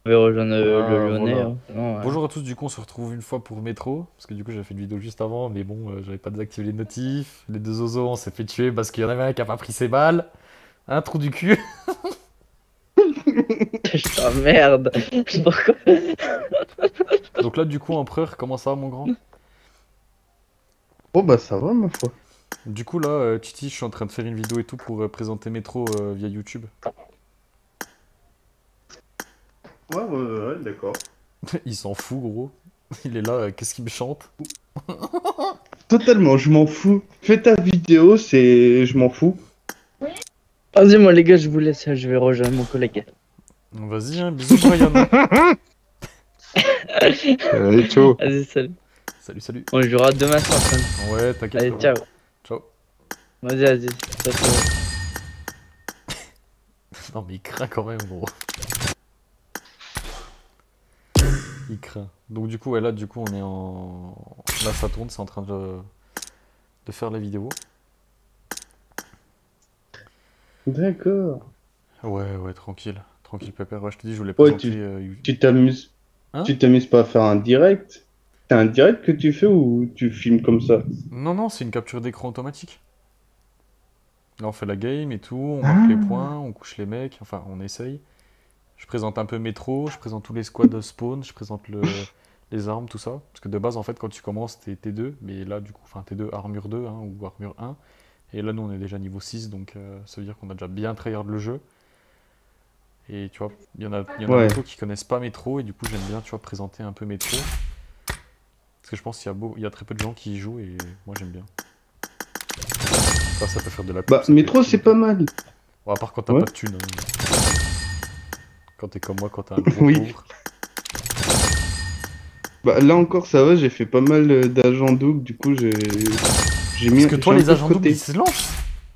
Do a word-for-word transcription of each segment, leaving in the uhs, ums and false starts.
Je vais rejoindre le, le Ah, Lyonnais. voilà. Hein. Non, ouais. Bonjour à tous, du coup on se retrouve une fois pour Métro, parce que du coup j'avais fait une vidéo juste avant, mais bon, euh, j'avais pas désactivé les notifs, les deux oiseaux on s'est fait tuer parce qu'il y en avait un qui a pas pris ses balles, un trou du cul. Putain, merde. Pourquoi? Donc là du coup Empereur, comment ça va mon grand? Oh bah ça va ma foi. Du coup là, euh, Titi, je suis en train de faire une vidéo et tout pour euh, présenter Métro euh, via YouTube. Ouais, ouais, ouais, ouais, d'accord. Il s'en fout gros, il est là, euh, qu'est-ce qu'il me chante? Totalement, je m'en fous. Fais ta vidéo, c'est... Je m'en fous. Vas-y, moi, les gars, je vous laisse. Je vais rejoindre mon collègue. Vas-y, hein, bisous Brian. Hein. Allez, ciao. Vas-y, salut. Salut, salut. On jouera demain soir. Sam. Ouais, t'inquiète Allez, frérot. ciao. Ciao. Vas-y, vas-y. Ciao, ciao. Non mais il craint quand même gros. Il craint. Donc du coup, ouais, là, du coup, on est en... Là, ça tourne, c'est en train de... de faire la vidéo. D'accord. Ouais, ouais, tranquille. Tranquille, pépère. Ouais, je te dis, je voulais Ouais, présenter... tu euh, You- tu t'amuses. Hein? Tu t'amuses pas à faire un direct? C'est un direct que tu fais ou tu filmes comme ça? Non, non, c'est une capture d'écran automatique. Là, on fait la game et tout, on marque les Ah. points, on couche les mecs, enfin, on essaye. Je présente un peu Métro, je présente tous les squads spawn, je présente le... les armes, tout ça. Parce que de base, en fait, quand tu commences, t'es T deux, mais là, du coup, enfin, T deux, armure deux, hein, ou armure un. Et là, nous, on est déjà niveau six, donc euh, ça veut dire qu'on a déjà bien tryhard le jeu. Et tu vois, il y en a, il y en a Ouais. beaucoup qui connaissent pas Métro, et du coup, j'aime bien, tu vois, présenter un peu Métro. Parce que je pense qu'il y a, beau, il y a très peu de gens qui y jouent, et moi, j'aime bien. Enfin, ça peut faire de la pub, Bah, ça peut être métro, c'est cool, tu pas vois. mal. Bon, à part quand t'as Ouais. pas de thunes. Hein. Quand t'es comme moi, quand t'es un gros Oui. pauvre. Bah, là encore, ça va, j'ai fait pas mal euh, d'agents doubles, du coup, j'ai j'ai Parce mis... que toi, j'ai un les peu de agents doubles, ils côté. se lancent.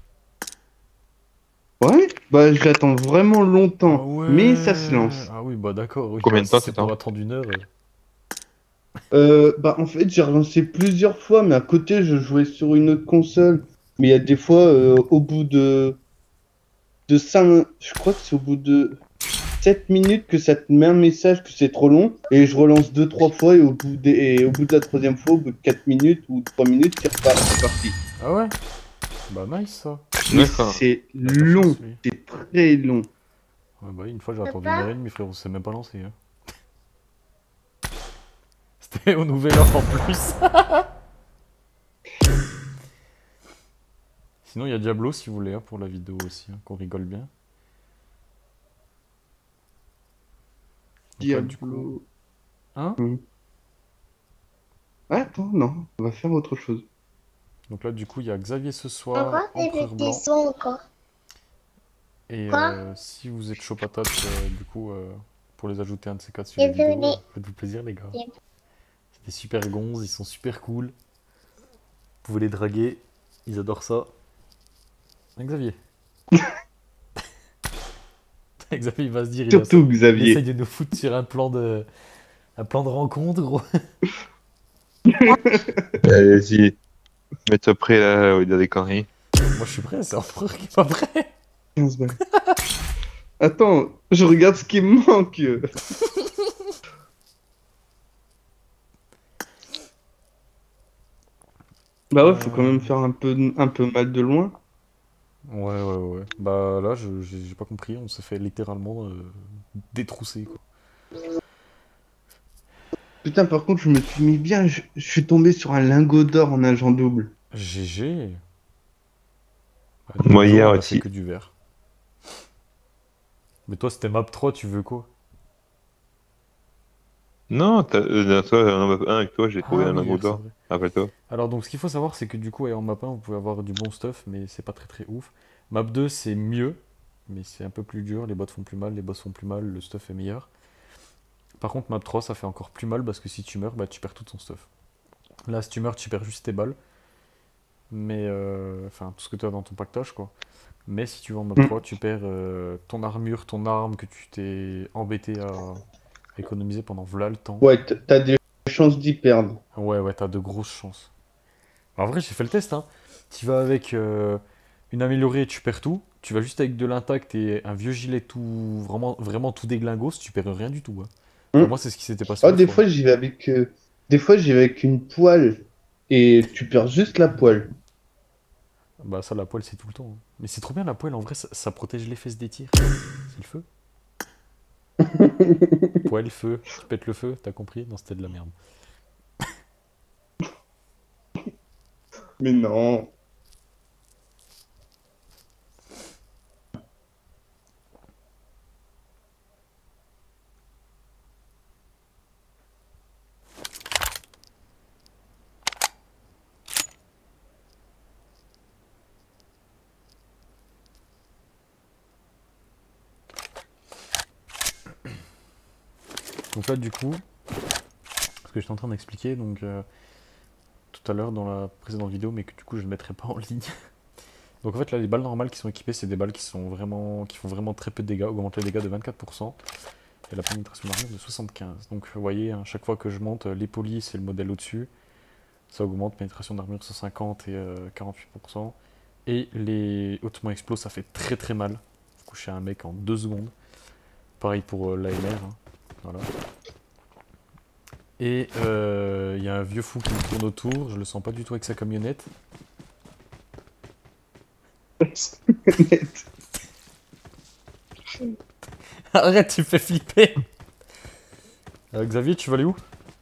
Ouais, bah, j'attends vraiment Ah longtemps, mais ça se ouais. lance. Ah oui, bah d'accord, oui. Combien Bah de si temps c'est tu pour t'en? attendre une heure. euh. Euh, bah, en fait, j'ai relancé plusieurs fois, mais à côté, je jouais sur une autre console. Mais il y a des fois, euh, au bout de, de cinq, je crois que c'est au bout de sept minutes que ça te met un message que c'est trop long. Et je relance deux, trois fois, et au bout des, et au bout de la troisième fois, au bout de quatre minutes ou trois minutes, c'est repart- c'est parti. Ah ouais. Bah nice ça. Mais D'accord. c'est Il a de la chance long, lui. c'est très long. Ouais, bah oui, une fois j'ai attendu une heure et demie, frérot, c'est même pas lancé. Hein. C'était au nouvel an en plus. Sinon, il y a Diablo si vous voulez, hein, pour la vidéo aussi, hein, qu'on rigole bien. Donc là, du coup. Diablo. Hein? Hmm. Attends, non, on va faire autre chose. Donc là, du coup, il y a Xavier ce soir, Encore des Empereur petits Blanc. sons encore. Et Quoi? euh, si vous êtes chaud patate, euh, du coup, euh, pour les ajouter un de ces quatre sur les Désolé. vidéos, euh, faites-vous plaisir, les gars. C'est des super gonzes, ils sont super cool. Vous pouvez les draguer, ils adorent ça. Hein, Xavier? Xavier, il va se dire, il, a- Surtout il essaye Xavier. de nous foutre sur un plan de, un plan de rencontre, gros. Allez-y, mets-toi prêt là, où il y a des conneries. Moi, je suis prêt, c'est Empereur qui est pas prêt. quinze balles. Attends, je regarde ce qui me manque. Bah ouais, faut quand Euh, même faire un peu, un peu mal de loin. Ouais, ouais, ouais. Bah là, je- j'ai j'ai pas compris, on s'est fait littéralement euh, détrousser, quoi. Putain, par contre, je me suis mis bien. Je, je suis tombé sur un lingot d'or en agent double. G G. Bah, nous, Moi l'autre jour, hier on a fait aussi. que du vert. Mais toi, c'était map trois, tu veux quoi? Non, t'as- euh, dans toi, en map un avec toi, j'ai trouvé Ah un oui, lingot hier, c'est d'or. vrai. Rappelle-toi. Alors, donc, ce qu'il faut savoir, c'est que du coup, ouais, en map un, vous pouvez avoir du bon stuff, mais c'est pas très très ouf. Map deux, c'est mieux, mais c'est un peu plus dur. Les bots font plus mal, les boss font plus mal, le stuff est meilleur. Par contre, map trois, ça fait encore plus mal parce que si tu meurs, bah, tu perds tout ton stuff. Là, si tu meurs, tu perds juste tes balles. Mais, euh, enfin, tout ce que tu as dans ton pactage, quoi. Mais si tu vas en map Hmm. trois, tu perds euh, ton armure, ton arme que tu t'es embêté à, à économiser pendant v'là le temps. Ouais, t- t'as des chances d'y perdre. Ouais, ouais, t'as de grosses chances. En vrai, j'ai fait le test, hein. Tu vas avec euh, une améliorée, tu perds tout. tu vas juste avec de l'intact et un vieux gilet tout vraiment, vraiment tout déglingos, tu perds rien du tout. Hein. Pour Hmm. moi, c'est ce qui s'était passé. Ah, l'autre des fois. fois, j'y vais avec, euh, des fois, j'y vais avec une poêle et tu perds juste la poêle. Bah ça, la poêle, c'est tout le temps. Hein. Mais c'est trop bien la poêle, en vrai, ça, ça protège les fesses des tirs. C'est le feu. Poêle, feu, tu pètes le feu, t'as compris? Non, c'était de la merde. Mais non. Donc là, du coup, ce que j'étais en train d'expliquer, donc euh, tout à l'heure dans la précédente vidéo, mais que du coup je ne mettrai pas en ligne. Donc en fait là, les balles normales qui sont équipées, c'est des balles qui sont vraiment, qui font vraiment très peu de dégâts, augmentent les dégâts de vingt-quatre pour cent et la pénétration d'armure de soixante-quinze. Donc vous voyez, à chaque fois que je monte, les polis, c'est le modèle au-dessus, ça augmente pénétration d'armure cent cinquante et euh, quarante-huit pour cent. Et les hautement explos, ça fait très très mal. Coucher un mec en deux secondes. Pareil pour euh, l'A M R. Hein. Voilà. Et il euh, y a un vieux fou qui me tourne autour, je le sens pas du tout avec sa camionnette. Arrête, tu me fais flipper. euh, Xavier, tu vas aller où?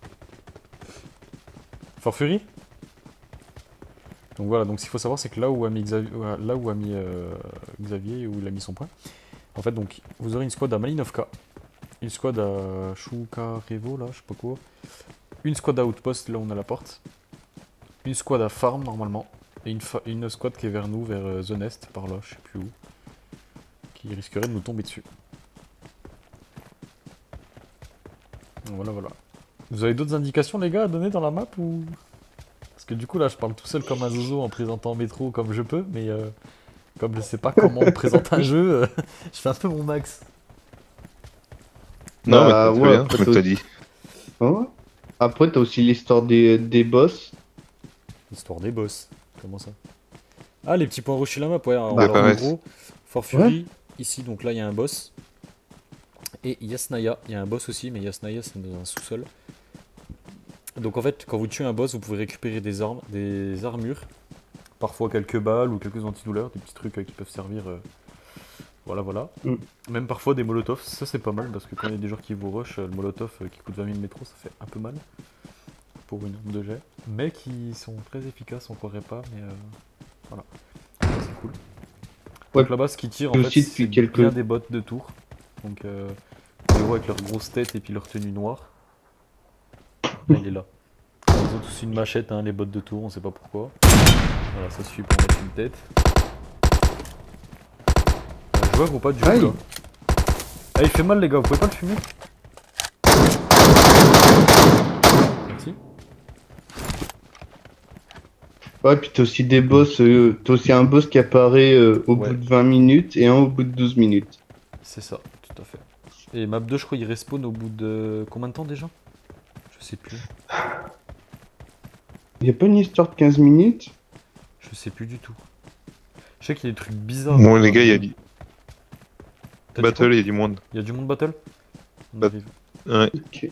Fort Fury. Donc voilà, donc ce qu'il faut savoir, c'est que là où a mis Xavier, là où a mis euh, Xavier, où il a mis son point, en fait, donc vous aurez une squad à Malinovka, une squad à Choukarevo, là, je sais pas quoi, une squad à Outpost, là où on a la porte, une squad à Farm, normalement, et une, une squad qui est vers nous, vers euh, The Nest, par là, je sais plus où, qui risquerait de nous tomber dessus. Voilà, voilà. Vous avez d'autres indications, les gars, à donner dans la map, ou... Parce que du coup, là, je parle tout seul comme un zozo en présentant Métro comme je peux, mais euh, comme je sais pas comment on présente un jeu, euh, je fais un peu mon max. Non, mais Bah, c'est ouais, très bien, après, comme t'as t'as aussi- dit. Ouais. Après, t'as aussi l'histoire des, des boss. Histoire des boss. Comment ça? Ah, les petits points rouges sur la map, ouais. Alors, Bah, alors, en apparaissent. gros, Fort Fury, ici, donc là, il y a un boss. Et Yasnaya, il y a un boss aussi, mais Yasnaya, c'est dans un sous-sol. Donc en fait, quand vous tuez un boss, vous pouvez récupérer des armes, des armures, parfois quelques balles ou quelques antidouleurs, des petits trucs euh, qui peuvent servir. Euh... Voilà, voilà. Mm. Même parfois des molotovs, ça c'est pas mal parce que quand il y a des joueurs qui vous rush, euh, le molotov euh, qui coûte vingt mille métros, ça fait un peu mal pour une arme de jet, mais qui sont très efficaces, on croirait pas, mais euh... voilà, ça, c'est cool. Ouais. Donc là-bas, ce qui tire en Et fait, aussi c'est depuis quelques- bien des bots de tour. Donc euh, les héros avec leur grosse tête et puis leur tenue noire. Là, il est là. Ils ont tous une machette, hein, les bottes de tour, on sait pas pourquoi. Voilà, ça suffit pour mettre une tête. Un joueur ou pas du coup Aïe. là? Ah, il fait mal les gars, vous pouvez pas le fumer? Merci. Ouais, puis t'as aussi des boss. euh, t'as aussi un boss qui apparaît euh, au Ouais. bout de vingt minutes et un au bout de douze minutes. C'est ça, tout à fait. Et map deux, je crois, il respawn au bout de combien de temps déjà? Je sais plus. Y a pas une histoire de quinze minutes? Je sais plus du tout. Je sais qu'il y a des trucs bizarres. Bon, les gars, il y a du T'as dit battle, quoi? il y a du monde. Il y a du monde battle? On Bat- arrive. Ouais. Ok.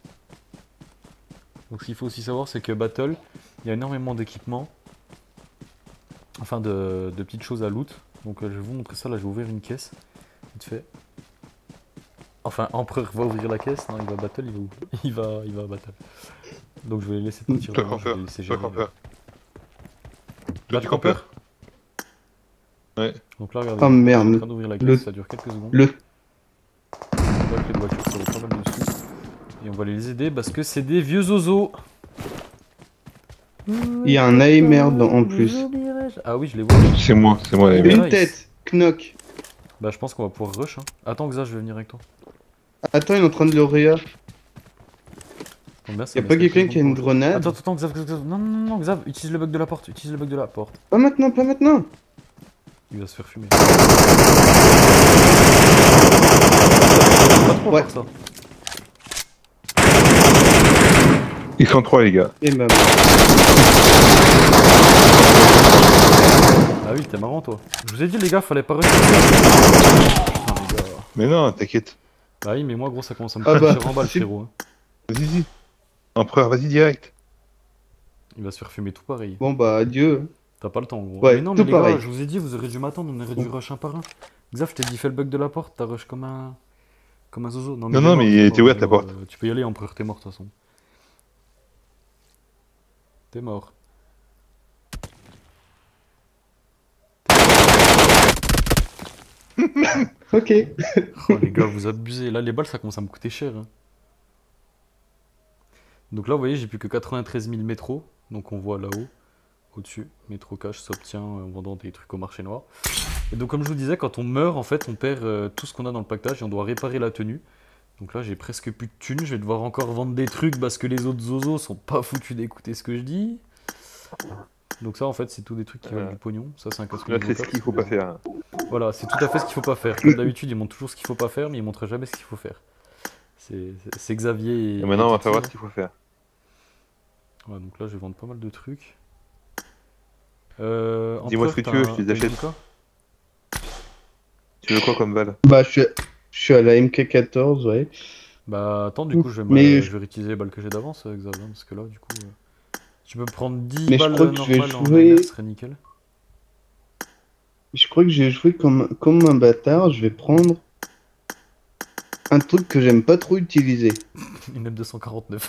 Donc ce qu'il faut aussi savoir, c'est que Battle, il y a énormément d'équipements, enfin de, de petites choses à loot. Donc euh, je vais vous montrer ça, là je vais ouvrir une caisse, vite fait. Enfin, Empereur va ouvrir la caisse, non il va Battle, il va, ouvrir- il va, il va Battle. Donc je vais laisser partir. Toi, devant, je vais campeur. laisser Toi, gérer, campeur. euh. Toi, du tu campeur. Ouais. Donc là regardez, Oh, je suis merde. en train d'ouvrir la caisse, Le- ça dure quelques secondes. Le... On voit que les voitures ça vaut pas mal de sous. Et on va les aider parce que c'est des vieux zozos. Il y a un A M R dans- en plus. Ah oui, je les vois. C'est moi, c'est moi, les Mais mecs. Une nice. tête, knock. Bah je pense qu'on va pouvoir rush. Hein. Attends Xa, je vais venir avec toi. Attends, il est en train de le réa. Donc, bien, ça Y a me pas laisse quelqu'un quelques qui a une secondes pour- grenade? Attends, attends, Xav, Xav, Xav. Non, non, non, non, Xav, utilise le bug de la porte. Utilise le bug de la porte. Pas maintenant, pas maintenant. Il va se faire fumer. Pas trop Ouais. faire ça. Ils sont trois, les gars. Et bah, Ah Ah oui, t'es marrant toi. Je vous ai dit les gars, fallait pas rester. Putain les gars. Mais non, t'inquiète. Bah oui, mais moi gros, ça commence à me Ah coûter bah, cher en balle c'est- frérot. hein. Vas-y, vas-y. Empereur, vas-y direct. Il va se faire fumer tout pareil. Bon bah adieu. T'as pas le temps gros. Ouais, mais non, tout mais les pareil. gars, je vous ai dit, vous aurez dû m'attendre, on aurait dû rush un par un. Xav, je t'ai dit, fais le bug de la porte, t'as rush comme un. Comme un zozo. Non, Non, il non, est mort, mais il il est était mort, ouverte, il est la mort. porte. Euh, tu peux y aller, Empereur, t'es mort de toute façon. T'es mort. Ok. Oh les gars, vous abusez. Là, les balles, ça commence à me coûter cher. hein. Donc là, vous voyez, j'ai plus que quatre-vingt-treize mille métros. Donc on voit là-haut, au-dessus, métro cash s'obtient euh, en vendant des trucs au marché noir. Et donc comme je vous disais, quand on meurt, en fait, on perd euh, tout ce qu'on a dans le pactage et on doit réparer la tenue. Donc là, j'ai presque plus de thunes. Je vais devoir encore vendre des trucs parce que les autres zozos sont pas foutus d'écouter ce que je dis. Donc ça, en fait, c'est tout des trucs qui valent Euh, du pognon. Ça, c'est un casque Là, niveau c'est ce quatre, qu'il faut mais- pas faire. Voilà, c'est tout à fait ce qu'il faut pas faire. Comme d'habitude, ils montrent toujours ce qu'il faut pas faire, mais ils montrent jamais ce qu'il faut faire. C'est c'est- c'est Xavier et, Et maintenant, on va Titi, faire voir là. ce qu'il faut faire. Ouais, donc là, je vais vendre pas mal de trucs. Euh, Dis-moi Empereur, ce que tu t'as veux, un- je te les t'as une achète. M K? Tu veux quoi comme balle? Bah je suis, je suis à la M K quatorze, ouais. Bah attends, du coup, je vais, me- Mais je je- vais réutiliser les balles que j'ai d'avance, euh, Xavier, parce que là, du coup, euh, tu peux me prendre dix Mais je balles crois euh, que je vais normales en jouer- A M R, ce serait nickel. Je crois que j'ai joué comme, comme un bâtard. Je vais prendre un truc que j'aime pas trop utiliser. Une M deux cent quarante-neuf.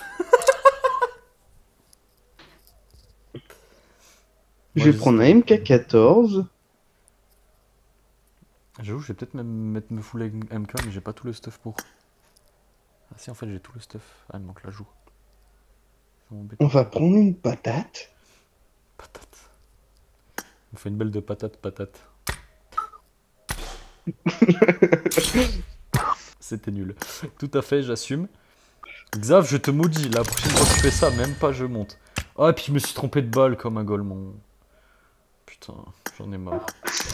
Je Moi, vais prendre un j'hésite. M K quatorze. J'avoue, je vais peut-être même mettre me full M K, mais j'ai pas tout le stuff pour. Ah si, en fait, j'ai tout le stuff. Ah, il me manque la joue. C'est embêtant. On va prendre une patate. Patate. On fait une belle de patate, patate. C'était nul. Tout à fait, j'assume. Xav, je te maudis, la prochaine fois que tu fais ça, même pas je monte. Ah, et puis je me suis trompé de balle comme un golemon. Putain, j'en ai marre.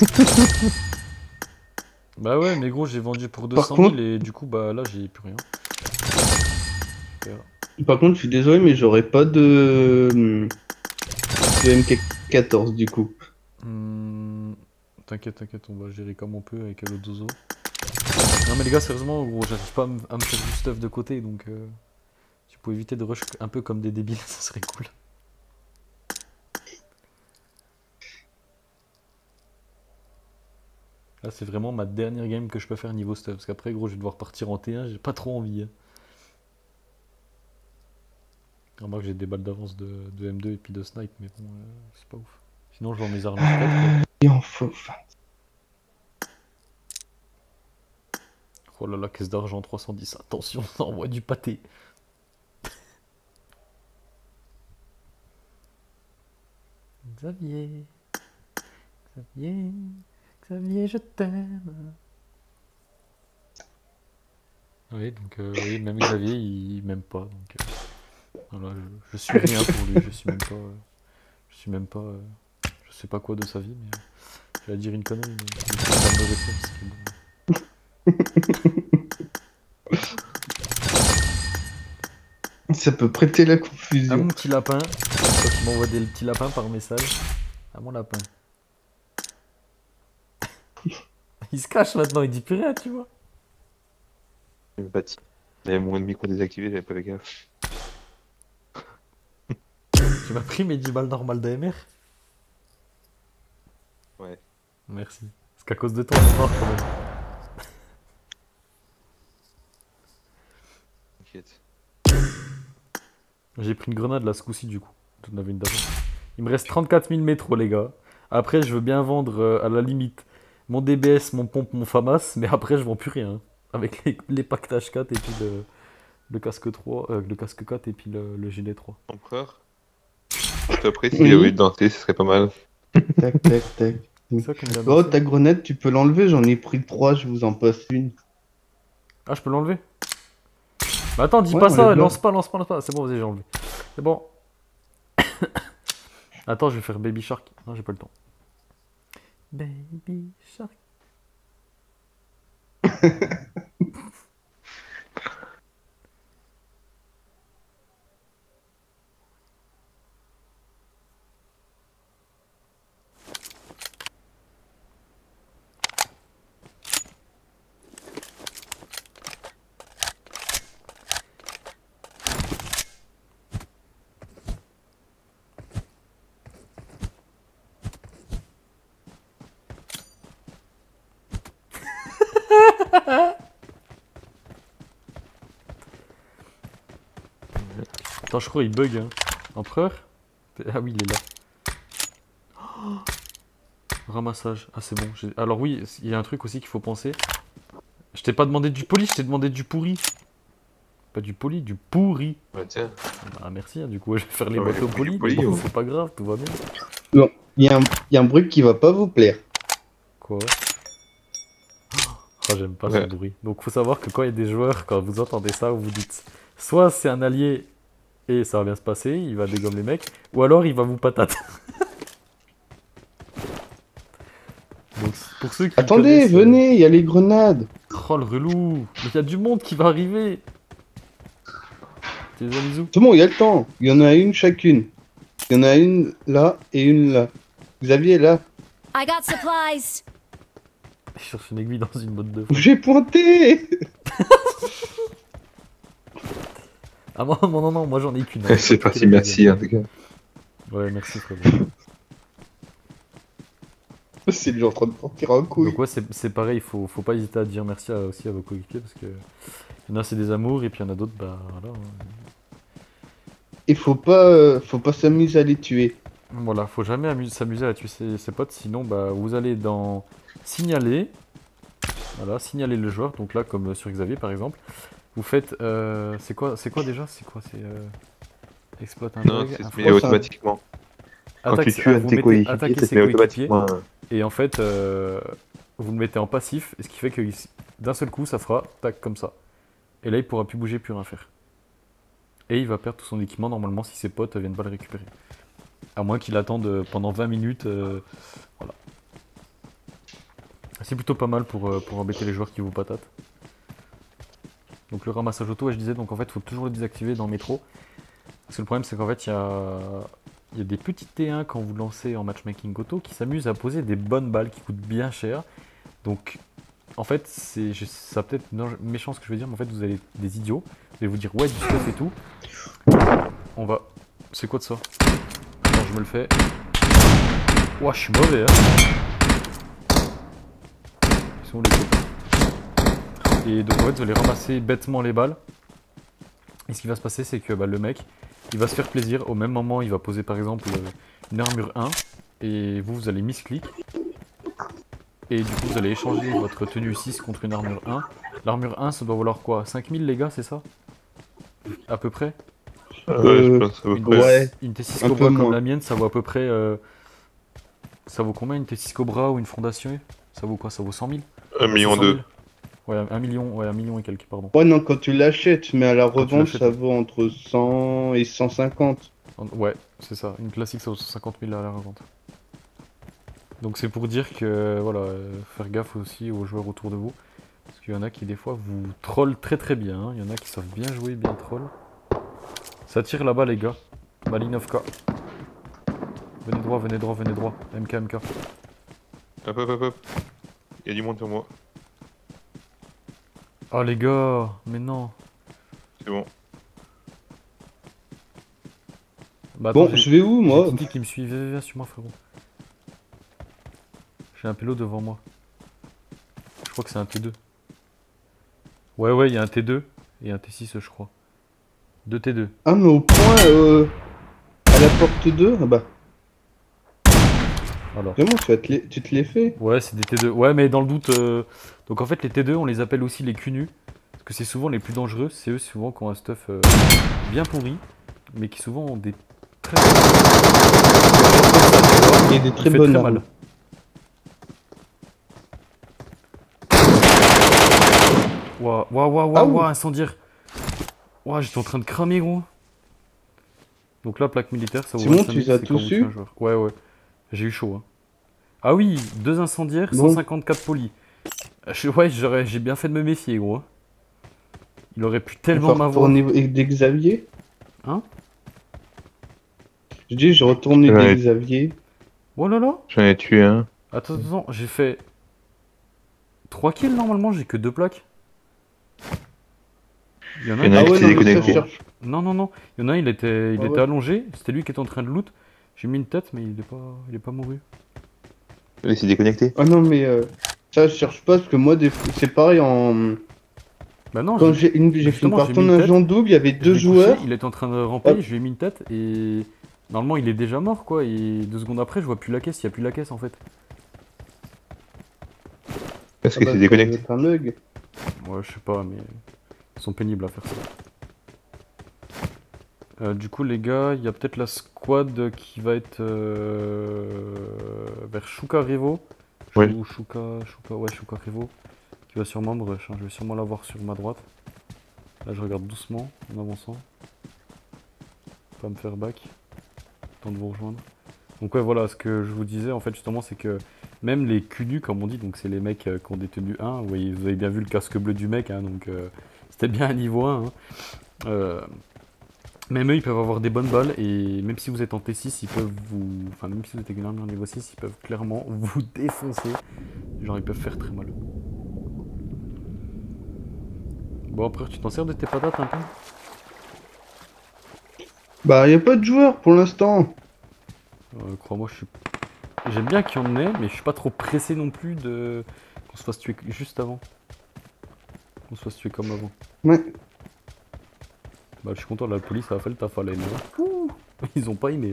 Bah ouais, mais gros, j'ai vendu pour deux cent mille contre- et du coup, bah là, j'ai plus rien. Super. Par contre, je suis désolé, mais j'aurai pas de... de M K quatorze du coup. Hmm, T'inquiète, t'inquiète, on va gérer comme on peut avec l'autre zozo. Non mais les gars, sérieusement, gros, j'arrive pas à me à me faire du stuff de côté, donc euh, si vous pouvez éviter de rush un peu comme des débiles, ça serait cool. Là, c'est vraiment ma dernière game que je peux faire niveau stuff, parce qu'après, gros, je vais devoir partir en T un, j'ai pas trop envie. hein. Remarque, j'ai des balles d'avance de, de M deux et puis de snipe, mais bon, euh, c'est pas ouf. Sinon, je vends mes armes quatre. Et en faux. Oh là là, caisse d'argent trois cent dix, attention, ça envoie du pâté. Xavier, Xavier, Xavier, je t'aime. Oui, donc euh, oui, même Xavier, il m'aime pas, donc euh, voilà, je, je suis rien pour lui, je suis même pas, euh, je suis même pas, euh, je sais pas quoi de sa vie, mais euh, je vais dire une connerie, mais je me fais pas de mauvais faire, parce que bon. Ça peut prêter la À confusion. mon petit lapin, quand tu m'envoies des petits lapins par message, à mon lapin. Il se cache maintenant, il dit plus rien, tu vois. Il me bâtit. Il y avait mon micro désactivé, j'avais pas fait gaffe. Tu m'as pris mes dix balles normales d'A M R? Ouais. Merci. Parce qu'à cause de toi, on est mort quand même. T'inquiète. J'ai pris une grenade là ce coup-ci du coup. J'en avais une d'avance. Il me reste trente-quatre mille métros les gars. Après je veux bien vendre euh, à la limite mon D B S, mon pompe, mon FAMAS, mais après je vends plus rien. hein. Avec les, les packs H quatre et puis le, le casque trois, euh, le casque quatre et puis le, le gilet trois. Empereur. Après, s'il y Oui. avait eu de dentée, ce serait pas mal. Tac, tac, tac. C'est ça qu'on vient Oh, de ta grenade, tu peux l'enlever. J'en ai pris trois, je vous en passe une. Ah je peux l'enlever? Bah attends, dis Ouais, pas ça, enlève-la. lance pas, lance pas, lance pas. C'est bon, vas-y j'ai enlevé. C'est bon. Attends, je vais faire Baby Shark. Non, j'ai pas le temps. Baby Shark. Attends, je crois il bug. Hein. Empereur? Ah oui, il est là. Oh, ramassage. Ah, c'est bon. Alors, oui, il y a un truc aussi qu'il faut penser. Je t'ai pas demandé du poli, je t'ai demandé du pourri. Pas du poli, du pourri. Ouais, tiens. Ah, merci, hein, du coup, je vais faire les Ouais, bateaux du polis. poli, Mais bon, ouais. c'est pas grave, tout va bien. Non, il y, a un- il y a un bruit qui va pas vous plaire. Quoi? Oh, j'aime pas Ouais. ce bruit. Donc, faut savoir que quand il y a des joueurs, quand vous entendez ça, vous dites soit c'est un allié et ça va bien se passer, il va dégommer les mecs, ou alors il va vous patate. Donc, pour ceux qui Attendez, connaissent, euh, venez, il y a les grenades. Oh le relou! Mais il y a du monde qui va arriver! T'es des bisous? C'est bon, il y a le temps. Il y en a une chacune. Il y en a une là et une là. Xavier est là. I got supplies. Je cherche une aiguille dans une botte de foin. J'ai pointé. Ah non, non, non, non, moi j'en ai qu'une. hein. C'est parti, merci en tout cas. Ouais, merci frérot. C'est lui en train de partir un coup. Donc ouais, c'est c'est pareil, faut, faut pas hésiter à dire merci à- aussi à vos coéquipiers parce que il y en a c'est des amours et puis il y en a d'autres, bah voilà. hein. Il faut pas, euh, faut pas s'amuser à les tuer. Voilà, faut jamais amu- s'amuser à tuer ses, ses potes, sinon bah vous allez dans signaler, voilà, signaler le joueur, donc là comme sur Xavier par exemple, vous faites, euh, c'est quoi, c'est quoi déjà, c'est quoi, c'est euh, exploite un Non, bug, c'est un se faux- met automatiquement. Quand attaque- tu tues un vous de tes mettez coéquipiers, attaquer ça se ses met coéquipiers, automatiquement. et en fait euh, vous le mettez en passif, et ce qui fait que ici, d'un seul coup ça fera tac comme ça, et là il pourra plus bouger, plus rien faire, et il va perdre tout son équipement normalement si ses potes viennent pas le récupérer. À moins qu'il attende euh, pendant vingt minutes. euh, voilà. C'est plutôt pas mal pour, euh, pour embêter les joueurs qui vous patatent. Donc le ramassage auto, ouais, je disais, donc en fait, il faut toujours le désactiver dans le métro. Parce que le problème, c'est qu'en fait, il y a, il y a des petits T un quand vous lancez en matchmaking auto qui s'amusent à poser des bonnes balles qui coûtent bien cher. Donc, en fait, c'est je- ça peut être non, méchant ce que je veux dire, mais en fait, vous allez des idiots. Vous allez vous dire, ouais, du stuff et tout. On va. C'est quoi de ça? Attends, je me le fais. Ouah, je suis mauvais, hein. Ils sont où les copains? Et donc en fait, vous allez ramasser bêtement les balles. Et ce qui va se passer, c'est que bah, le mec, il va se faire plaisir. Au même moment, il va poser par exemple euh, une armure un. Et vous, vous allez misclick. Et du coup, vous allez échanger votre tenue six contre une armure un. L'armure un, ça doit valoir quoi? cinq mille les gars, c'est ça? À peu près? Ouais, je pense à peu Une, près. Ouais. une T six un peu Cobra comme moins. la mienne, ça vaut à peu près. euh, Ça vaut combien une T six Cobra ou une fondation? Ça vaut quoi? Ça vaut cent mille? Un million six cent deux. mille. Ouais, un million, ouais, un million et quelques, pardon. Ouais, non, quand tu l'achètes, mais à la Quand tu revente, l'achètes, ça ouais. vaut entre cent et cent cinquante. Ouais, c'est ça. Une classique, ça vaut cinquante mille à la revente. Donc c'est pour dire que, voilà, euh, faire gaffe aussi aux joueurs autour de vous. Parce qu'il y en a qui, des fois, vous trollent très très bien. hein. Il y en a qui savent bien jouer, bien troll. Ça tire là-bas, les gars. Malinovka. Venez droit, venez droit, venez droit. M K, M K. Hop, hop, hop, hop. Il y a du monde sur moi. Oh les gars, mais non. C'est bon. Bah, attends, Bon, j'ai- je vais où, j'ai moi? Titi qui me suit, viens, viens sur moi frérot. J'ai un pélo devant moi. Je crois que c'est un T deux. Ouais ouais, il y a un T deux et un T six je crois. Deux T deux. Ah, mais au point, euh, à la porte deux, ah bah, Alors. vraiment, tu, vas te les- tu te les fais? Ouais, c'est des T deux. Ouais, mais dans le doute... euh, Donc en fait, les T deux, on les appelle aussi les cul nus. Parce que c'est souvent les plus dangereux. C'est eux souvent qui ont un stuff euh, bien pourri. Mais qui souvent ont des très... Et des très fait bonnes très armes. mal. Waouh, waouh, waouh, Ah waouh, oui. waouh, incendiaire. Waouh, j'étais en train de cramer, gros. Donc là, plaque militaire, ça vaut C'est bon, vingt-cinq tu mille, les as c'est quand tous vous tuez eu un joueur. Ouais, ouais. J'ai eu chaud. Hein. Ah oui, deux incendiaires, Bon. cent cinquante-quatre polis. Euh, je- Ouais, j'aurais- j'ai bien fait de me méfier, gros. Il aurait pu On tellement va m'avoir. retourner avec des Xavier? Hein? Je dis, je retourne Ouais. des Xavier. Oh là là. J'en ai tué un. Attends, attends, j'ai fait trois kills normalement, j'ai que deux plaques. Il y en a Il y en a un un Ah qui ouais, s'est non, mais ça, déconnecté. je cherche. Non, non, non. Il y en a un, il était, il Ah était ouais. allongé. C'était lui qui était en train de loot. J'ai mis une tête, mais il est pas, il est pas mouru. Il s'est déconnecté. Ah non, mais euh, ça, je cherche pas, parce que moi, des... fois- c'est pareil en... Bah non, Quand j'ai j'ai une- j'ai fait une justement, j'ai partie mis en une agent double, il y avait je deux l'ai joueurs. couché, il était en train de ramper, Hop. je lui ai mis une tête et normalement il est déjà mort quoi. Et deux secondes après, je vois plus la caisse, il y a plus la caisse en fait. Parce Ah que bah, c'est ça déconnecté. doit être un bug. Ouais, je sais pas, mais ils sont pénibles à faire ça. Euh, du coup, les gars, il y a peut-être la squad qui va être euh, vers Shuka Revo. Oui. Chou- Shuka, Shuka, ouais, Shuka Revo. Qui va sûrement me rush, hein. Je vais sûrement l'avoir sur ma droite. Là, je regarde doucement en avançant. Pas me faire back. Temps de vous rejoindre. Donc, ouais, voilà, ce que je vous disais en fait, justement, c'est que même les cunus, comme on dit, donc c'est les mecs euh, qui ont des tenues un. Vous voyez, vous avez bien vu le casque bleu du mec, hein, donc euh, c'était bien un niveau un. Hein. Euh, Même eux, ils peuvent avoir des bonnes balles et même si vous êtes en T six, ils peuvent vous... Enfin, même si vous êtes avec une armure niveau six, ils peuvent clairement vous défoncer. Genre, ils peuvent faire très mal. Bon, après, tu t'en sers de tes patates un peu? Bah, il n'y a pas de joueurs pour l'instant. Euh, Crois-moi, je suis... J'aime bien qu'il y en ait, mais je suis pas trop pressé non plus de... qu'on se fasse tuer juste avant. Qu'on se fasse tuer comme avant. Ouais. Bah, je suis content, la police a fait le taf à la M R. Ouh, ils ont pas aimé.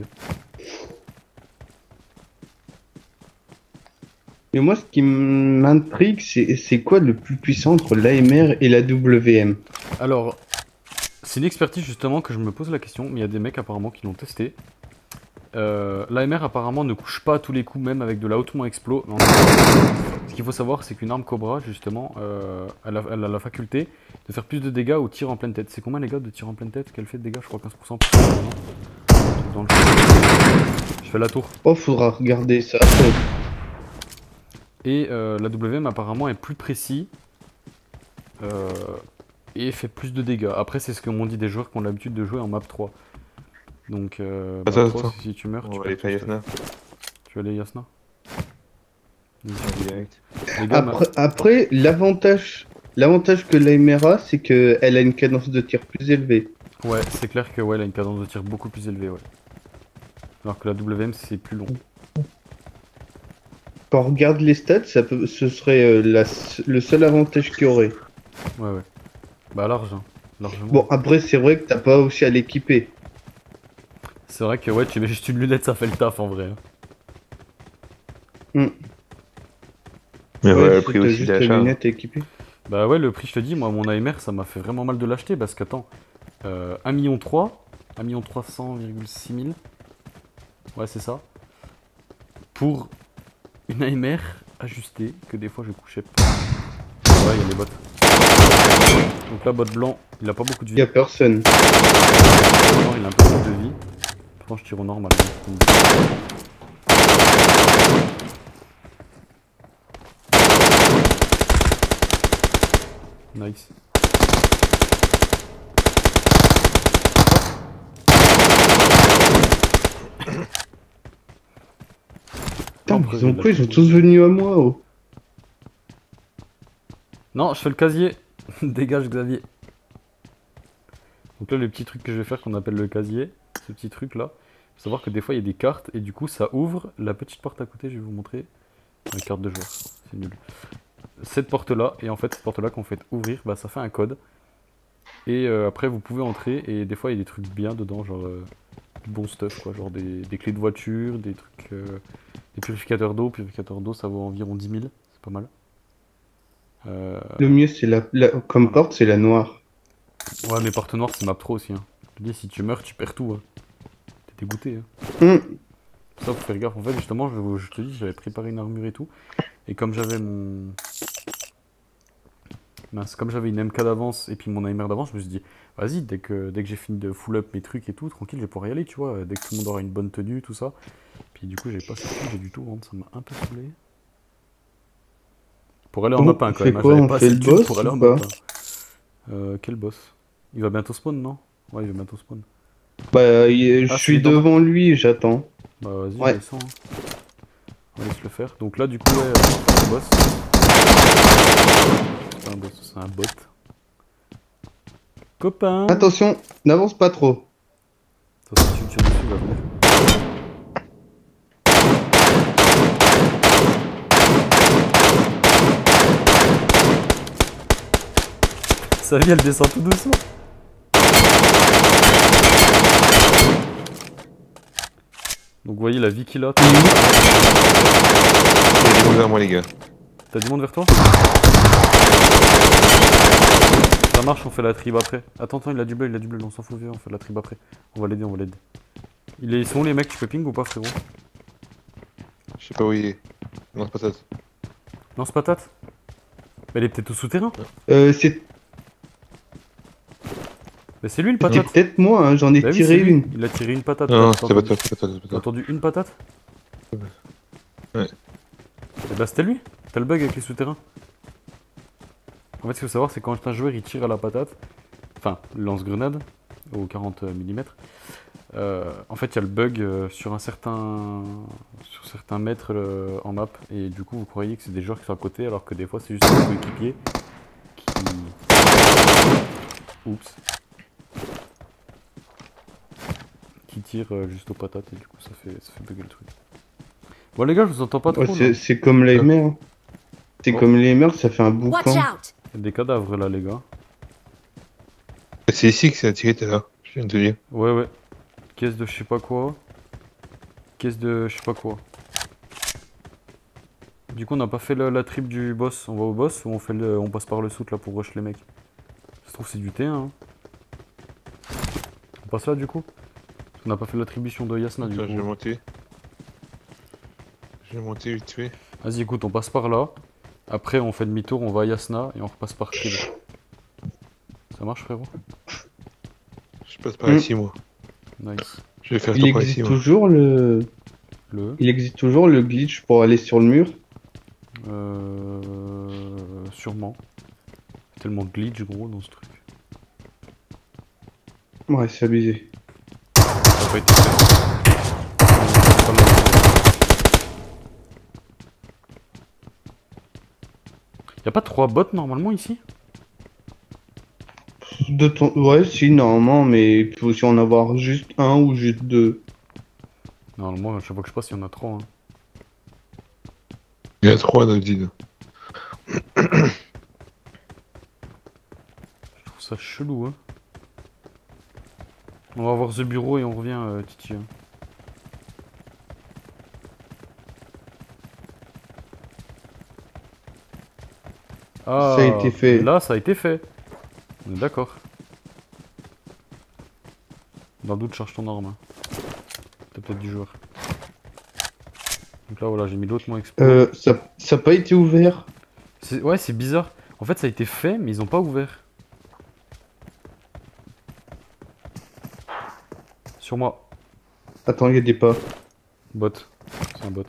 Et moi, ce qui m'intrigue, c'est c'est quoi le plus puissant entre l'A M R et la W M? Alors, c'est une expertise justement que je me pose la question, mais il y a des mecs apparemment qui l'ont testé. Euh, L'A M R apparemment ne couche pas à tous les coups, même avec de la hautement explo. Non, ce qu'il faut savoir, c'est qu'une arme Cobra, justement, euh, elle, a, elle a la faculté de faire plus de dégâts au tir en pleine tête. C'est combien les gars de tir en pleine tête? Qu'elle fait de dégâts? Je crois quinze pour cent. Dans le jeu. Je fais la tour. Oh, faudra regarder ça. Et euh, la W M apparemment est plus précis euh, et fait plus de dégâts. Après, c'est ce que m'ont dit des joueurs qui ont l'habitude de jouer en map trois. Donc, euh, Attends, map trois, attends. si tu meurs, On tu va perds aller faire ton stuff. Yasna. Tu vas aller Yasna? Direct. Les gars, ma- Après, après l'avantage l'avantage que l'A M R a, c'est qu'elle a une cadence de tir plus élevée. ouais, c'est clair que ouais, elle a une cadence de tir beaucoup plus élevée, ouais. Alors que la W M, c'est plus long. Quand on regarde les stats, ça peut, ce serait euh, la s- le seul avantage qu'il y aurait. Ouais, ouais. Bah, large, hein. Largement. Bon, après, c'est vrai que t'as pas aussi à l'équiper. C'est vrai que ouais, tu mets juste une lunette, ça fait le taf en vrai. hein. Hmm. Mais Ouais, ouais, le si prix t'as aussi juste la d'achat. lunette équipée. Bah ouais, le prix, je te dis, moi, mon A M R, ça m'a fait vraiment mal de l'acheter parce qu'attends, euh, un million trois, un million trois cent virgule six mille. Ouais, c'est ça. Pour une A M R ajustée, que des fois je couchais pas. Ouais, il y a les bots. Donc là, bot blanc, il a pas beaucoup de vie. Y a personne. Bot blanc, il a un peu plus de vie. Pourtant, je tire au normal. Nice. Putain, Non, mais ils ont de la quoi? Ils sont chimie. tous venus à moi. Oh. Non, je fais le casier. Dégage Xavier. Donc là, le petit truc que je vais faire qu'on appelle le casier, ce petit truc là, faut savoir que des fois il y a des cartes et du coup ça ouvre la petite porte à côté, je vais vous montrer. La carte de joueur, c'est nul. Cette porte là, et en fait cette porte là qu'on fait ouvrir, bah ça fait un code. Et euh, après vous pouvez entrer et des fois il y a des trucs bien dedans, genre euh, du bon stuff quoi, genre des, des clés de voiture, des trucs, euh, des purificateurs d'eau. Purificateurs d'eau ça vaut environ dix mille, c'est pas mal. Euh, Le mieux, c'est la, la- comme porte, c'est la noire. Ouais, mais porte noire, c'est map trop aussi. Hein. Je te dis, si tu meurs, tu perds tout. Hein. T'es dégoûté. Hein. Hum. Ça, faut faire gaffe. En fait, justement, je, je te dis, j'avais préparé une armure et tout. Et comme j'avais mon. Mince, comme j'avais une M K d'avance et puis mon A M R d'avance, je me suis dit, vas-y, dès que, dès que j'ai fini de full up mes trucs et tout, tranquille, je vais pouvoir y aller, tu vois. Dès que tout le monde aura une bonne tenue, tout ça. Puis du coup, j'ai pas sorti, j'ai du tout vendre, ça m'a un peu saoulé. Pour aller en Bon, map un on quand fait même, hein, quoi, j'avais on pas fait assez le de thunes boss pour aller en ou map pas? un. Euh, quel boss? Il va bientôt spawn, non? Ouais, il va bientôt spawn. Bah, y- je Ah, suis c'est dans- devant lui, j'attends. Bah vas-y, Ouais. je descends. Hein. On laisse le faire. Donc là, du coup, ouais, euh, c'est un boss. C'est pas un boss, c'est un bot. Copain! Attention, n'avance pas trop. De toute façon, si tu me tires dessus, il va venir. Sa vie elle descend tout doucement. Donc vous voyez la vie qu'il a. Il y a des monde vers moi, les gars. T'as du monde vers toi? Ça marche, on fait la tribe après. Attends, attends, il a du bleu, il a du bleu, on s'en fout, viens, on fait la tribe après. On va l'aider, on va l'aider. Il est... Ils sont où les mecs, tu peux ping ou pas, frérot? Je sais pas où il est. Non, c'est pas ça. Lance patate. Mais il est peut-être au souterrain. Euh, c'est Mais c'est lui le c'est patate. peut-être moi, hein, j'en ai Bah oui, tiré c'est lui. une. Il a tiré une patate. Non, non, T'as c'est pas entendu- toi, c'est pas toi, c'est pas T'as toi. entendu une patate? Ouais. Et bah c'était lui. T'as le bug avec les souterrains. En fait, ce qu'il faut savoir, c'est quand un joueur il tire à la patate, enfin, lance-grenade au quarante millimètres, euh, en fait, il y a le bug euh, sur un certain sur certains mètres euh, en map, et du coup, vous croyez que c'est des joueurs qui sont à côté, alors que des fois, c'est juste un coéquipier qui... Oups. Qui tire euh, juste aux patates, et du coup, ça fait, ça fait bugger le truc. Bon, les gars, je vous entends pas trop, Ouais, là. c'est c'est comme les mers. hein. C'est Oh. comme les mers, ça fait un Watch boucan. out! Il y a des cadavres, là, les gars. C'est ici que c'est attiré tout à l'heure. Je viens de te dire. Ouais, ouais. Caisse de je sais pas quoi. Caisse de je sais pas quoi. Du coup, on n'a pas fait la, la trip du boss. On va au boss ou on, fait le, on passe par le soute là pour rush les mecs? Ça se trouve, c'est du T un. Hein. On passe là du coup? On n'a pas fait l'attribution de Yasna du Attends, je vais coup. monter. Je vais monter vite fait. Vas-y, écoute, on passe par là. Après, on fait demi-tour, on va à Yasna et on repasse par trip. Ça marche, frérot? Je passe par Mm. ici, moi. Nice. Je vais faire le Il tour par ici, existe moi. toujours le... Le. Il existe toujours le glitch pour aller sur le mur. Euh. Sûrement. Tellement de glitch, gros, dans ce truc. Ouais, c'est abusé. Ça n'a pas été fait. Euh, pas là. Y'a pas trois bots normalement ici? De ton... Ouais, si, normalement, mais il peut aussi en avoir juste un ou juste deux. Normalement, à chaque fois que je passe, il y en a trois. Hein. Il y a trois, David. Je trouve ça chelou. Hein. On va voir The Bureau et on revient, euh, Titi. Hein. Ah, Ça a été fait. Là, ça a été fait. On est d'accord. Dans le doute, charge ton arme. Hein. T'as peut-être du joueur. Donc là, voilà, j'ai mis l'autre moins expo. Euh, ça ça a pas été ouvert. C'est- Ouais, c'est bizarre. En fait, ça a été fait, mais ils ont pas ouvert. Sur moi. Attends, il y a des pas. Bot. C'est un bot.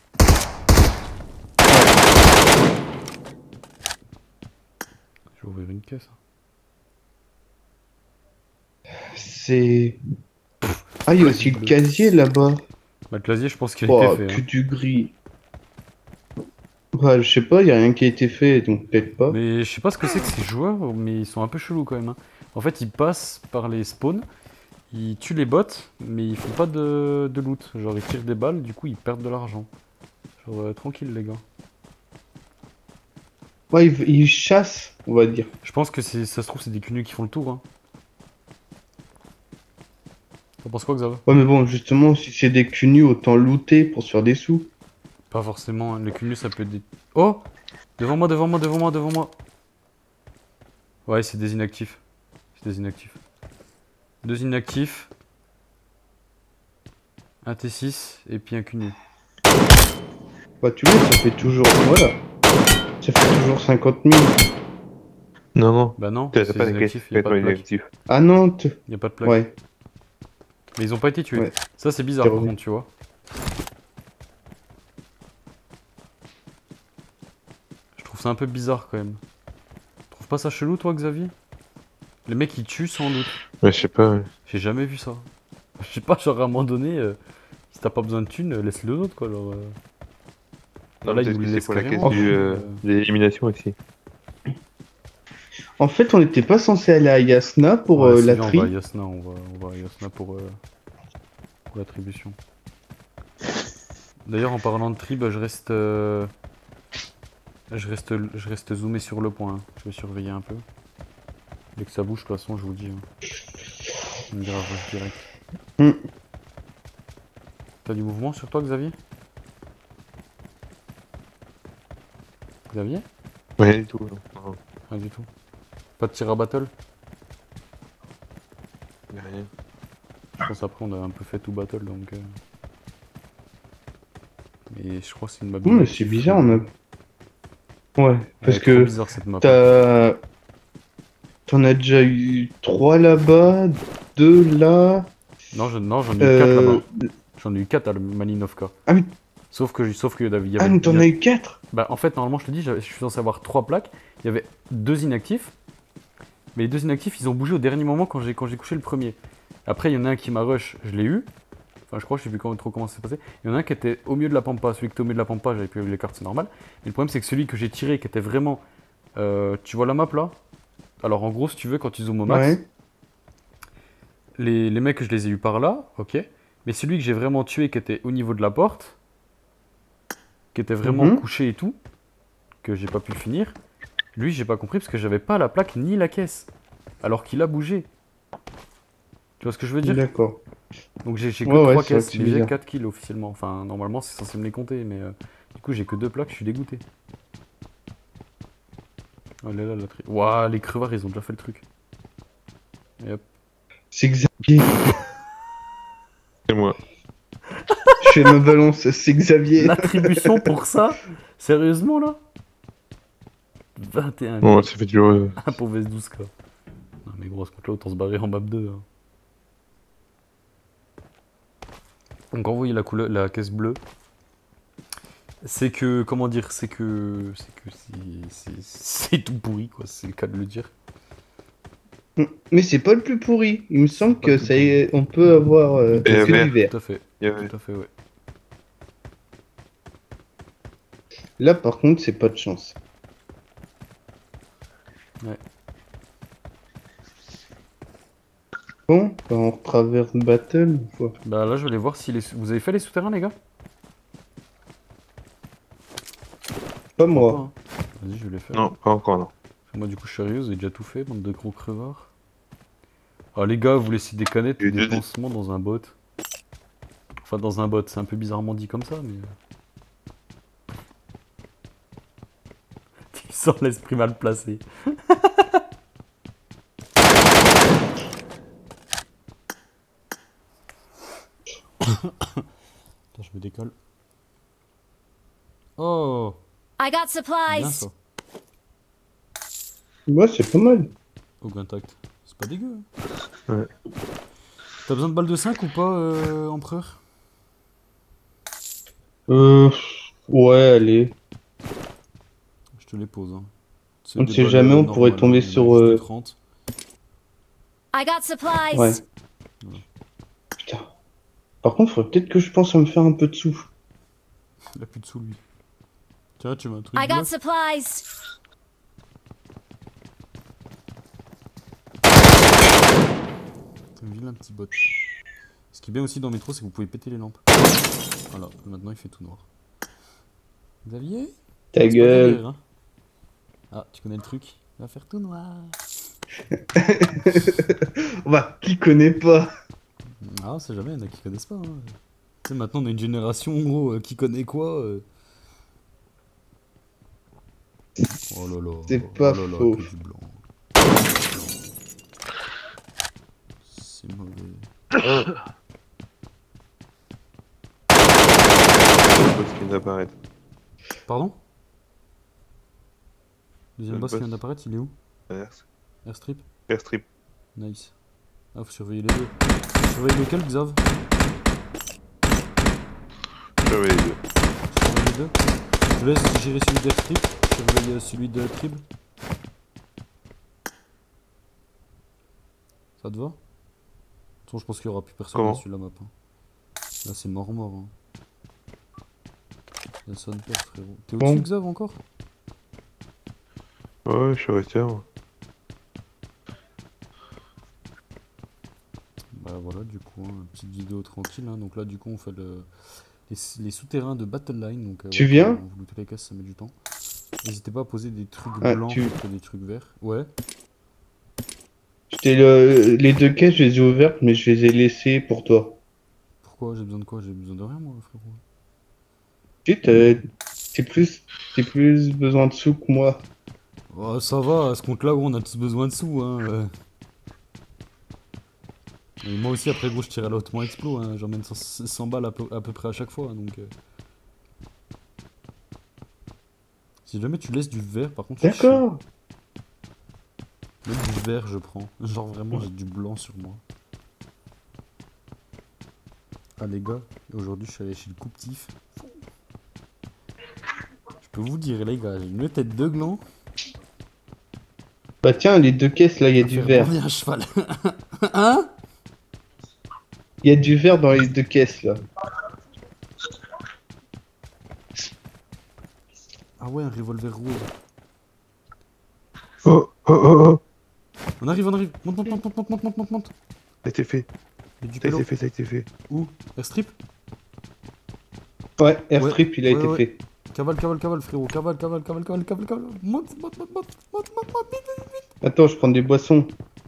Je vais ouvrir une caisse. C'est... Ah, il y a aussi le casier là-bas. Bah, le clavier, je pense qu'il a Oh, été fait. que Hein. du gris. Bah, je sais pas, il y a rien qui a été fait, donc peut-être pas. Mais je sais pas ce que c'est que ces joueurs, mais ils sont un peu chelous quand même. Hein. En fait, ils passent par les spawns, ils tuent les bots, mais ils font pas de, de loot. Genre, ils tirent des balles, du coup, ils perdent de l'argent. Genre, euh, tranquille, les gars. Ouais, ils, ils chassent, on va dire. Je pense que c'est- ça se trouve, c'est des cunus qui font le tour. Hein. T'en penses quoi, Xav? Ouais, mais bon, justement, si c'est des cunus, autant looter pour se faire des sous. Pas forcément, hein. Les cunus, ça peut être des... Oh! Devant moi, devant moi, devant moi, devant moi! Ouais, c'est des inactifs. C'est des inactifs. Deux inactifs. Un T six et puis un cunu. Bah, tu vois, ça fait toujours... Voilà. Ça fait toujours cinquante mille. Non, non. Bah non, T'as c'est pas des de inactifs, caisse, il y a t'as pas pas de plaque. inactif. Ah non, te- Y a pas de plaque. ouais. Mais ils ont pas été tués. Ouais. Ça c'est bizarre C'est par vrai. contre, tu vois. Je trouve ça un peu bizarre quand même. Tu trouves pas ça chelou toi, Xavier? Les mecs ils tuent sans doute. Ouais, je sais pas. Ouais. J'ai jamais vu ça. Je sais pas, genre à un moment donné, euh, si t'as pas besoin de thunes, euh, laisse-le aux autres quoi. Genre, euh. Non, Là, ils peut-être nous que c'est laissent pour la caisse carrément, du, euh, euh. de l'élimination aussi. En fait, on n'était pas censé aller à Yasna pour Ouais, euh, si, la viens, tri. on va à Yasna, on va, on va à Yasna pour, euh, pour l'attribution. D'ailleurs, en parlant de tri, bah, je reste, euh, je reste, je reste zoomé sur le point. Hein. Je vais surveiller un peu. Dès que ça bouge, de toute façon, je vous dis. Hein. On me dira rush direct. Hmm. T'as du mouvement sur toi, Xavier? Xavier? Rien du tout. Non. Non, Rien du tout. Pas de tir à battle? y a rien. Je pense après on a un peu fait tout battle donc. Euh... Mais je crois que c'est une map. Non, mais c'est bizarre, on a. Ouais, parce Elle est trop que bizarre cette map. t'as. T'en as déjà eu trois là-bas, deux là. Non, je- non, j'en ai eu quatre Euh... là-bas. J'en ai eu quatre à Malinovka. Ah, mais, Sauf que, sauf que il y avait. ah, mais t'en as eu quatre? Bah en fait normalement je te dis, j'avais- je suis censé avoir trois plaques. Il y avait deux inactifs. Mais les deux inactifs ils ont bougé au dernier moment quand j'ai quand j'ai couché le premier. Après il y en a un qui m'a rush, je l'ai eu. Enfin je crois, je sais plus comment, trop comment ça s'est passé. Il y en a un qui était au milieu de la pampa. Celui qui était au milieu de la pampa, j'avais plus les cartes, c'est normal. Mais le problème c'est que celui que j'ai tiré qui était vraiment. Euh, tu vois la map là? Alors en gros si tu veux quand tu zoomes au max. Ouais. Les, les mecs je les ai eu par là, ok. Mais celui que j'ai vraiment tué qui était au niveau de la porte. Qui était vraiment Mhm. couché et tout. Que j'ai pas pu finir. Lui, j'ai pas compris parce que j'avais pas la plaque ni la caisse. Alors qu'il a bougé. Tu vois ce que je veux dire? D'accord. Donc j'ai j'ai que Ouais, ouais, trois c'est vrai caisses, que c'est mais j'ai bizarre. quatre kills officiellement. Enfin, normalement, c'est censé me les compter, mais euh, du coup, j'ai que deux plaques, je suis dégoûté. Oh là là, la tri... Ouah, les crevards, ils ont déjà fait le truc. Et hop. C'est Xavier. C'est moi. Je fais ma balance, c'est Xavier. L'attribution pour ça? Sérieusement, là? vingt et un Bon, ça fait du. euh, un pour V S douze K. Non, mais gros, ce compte-là, autant se barrer en map deux. Hein. Donc, quand vous voyez la, couleur, la caisse bleue, c'est que, comment dire, c'est que, c'est que c'est- c'est c'est tout pourri, quoi, c'est le cas de le dire. Mais c'est pas le plus pourri. Il me semble pas le que plus ça y est, on peut avoir euh, Et que vert. du vert. Tout à fait, Il y avait. tout à fait, ouais. Là, par contre, c'est pas de chance. Ouais. Bon, bah, on traverse Battle ou quoi? Bah là, je vais aller voir si les... Vous avez fait les souterrains, les gars? Pas Pourquoi moi. pas, hein. Vas-y, je vais les faire. Non, pas encore, non. Moi, du coup, je suis sérieux, vous avez déjà tout fait, bande de gros crevards. Ah, les gars, vous laissez des canettes J'ai ou des deux- pansements dans un bot. Enfin, dans un bot, c'est un peu bizarrement dit comme ça, mais... Tu sens l'esprit mal placé. Attends, je me décolle. Oh, I got bien supplies. ça. Moi, c'est pas mal. Au intact. C'est pas dégueu. Hein. Ouais. T'as besoin de balles de cinq ou pas, euh, Empereur? Euh. Ouais, allez. Je te les pose. Hein. C'est On ne des sait balles, jamais, euh, on pourrait normales, tomber hein, sur, il y en a juste euh, trente. I got supplies. Ouais. Putain. Par contre, faudrait peut-être que je pense à me faire un peu de sous. Il a plus de sous, lui. Tiens, tu veux un truc I bleu? got supplies. C'est un vilain petit bot. Ce qui est bien aussi dans Métro, c'est que vous pouvez péter les lampes. Voilà, maintenant il fait tout noir. Xavier? Ta C'est pas gueule. derrière, hein. Ah, tu connais le truc? Il va faire tout noir. Bah, qui connaît pas? Ah, on sait jamais, il y en a qui connaissent pas. Hein. Tu sais, maintenant on a une génération gros, euh, qui connaît quoi euh. Oh là là. C'est oh pas là là, faux. que du blanc. C'est mauvais. Le boss qui vient d'apparaître. Pardon? Deuxième Le boss qui boss. vient d'apparaître, il est où? Inverse. Airstrip? Airstrip. Nice. Ah, faut surveiller les deux. Surveiller lequel, Xav? Je vais les deux. Surveiller les deux. Je te laisse gérer celui d'Airstrip. Surveille euh, celui de Trib. Ça te va? De toute façon, je pense qu'il n'y aura plus personne Comment sur la map. Hein. Là, c'est mort mort. Hein. La sonne pas, frérot. T'es Bon. au-dessus, Xav, encore? Ouais, je suis resté, moi. Bah voilà, du coup, hein, une petite vidéo tranquille. Hein. Donc là, du coup, on fait le... les, les souterrains de Battle Line. Donc, euh, Tu ouais, viens? quand vous lootez les caisses, ça met du temps. N'hésitez pas à poser des trucs Ah, blancs tu- plutôt que des trucs verts. Ouais. C'était le... Les deux caisses, je les ai ouvertes, mais je les ai laissées pour toi. Pourquoi? J'ai besoin de quoi? J'ai besoin de rien, moi, frérot. Tu sais, t'as- t'es plus... T'es plus besoin de sous que moi. Oh, ça va, à ce compte-là, gros, on a tous besoin de sous, hein. euh. Et moi aussi, après, gros, je tire à l'automate explo, hein. J'emmène cent cent balles à peu, à peu près à chaque fois, hein, donc... euh. Si jamais tu laisses du verre, par contre, je suis chiant. D'accord. Même du vert, je prends. Genre, vraiment, j'ai du blanc sur moi. Ah, les gars, aujourd'hui, je suis allé chez le Couptif. Je peux vous dire, les gars, j'ai une tête de gland. Bah tiens, les deux caisses, là, il y a à du faire verre. bander un cheval. Hein? Il y a du verre dans les deux caisses, là. Ah ouais, un revolver rouge. Oh, oh, oh, oh. On arrive, on arrive. Monte, monte, monte, monte, monte, monte, monte, monte. Ça a été fait. Il y a du Ça a pélo. été fait, ça a été fait. Où? Airstrip? Ouais, airstrip, il a ouais, été ouais. fait. Cavale, cavale, cavale, frérot. Cavale, cavale, cavale, cavale, cavale, cavale. Monte, monte, monte, monte, monte, monte, monte, vite, vite, vite. Attends, je prends des boissons.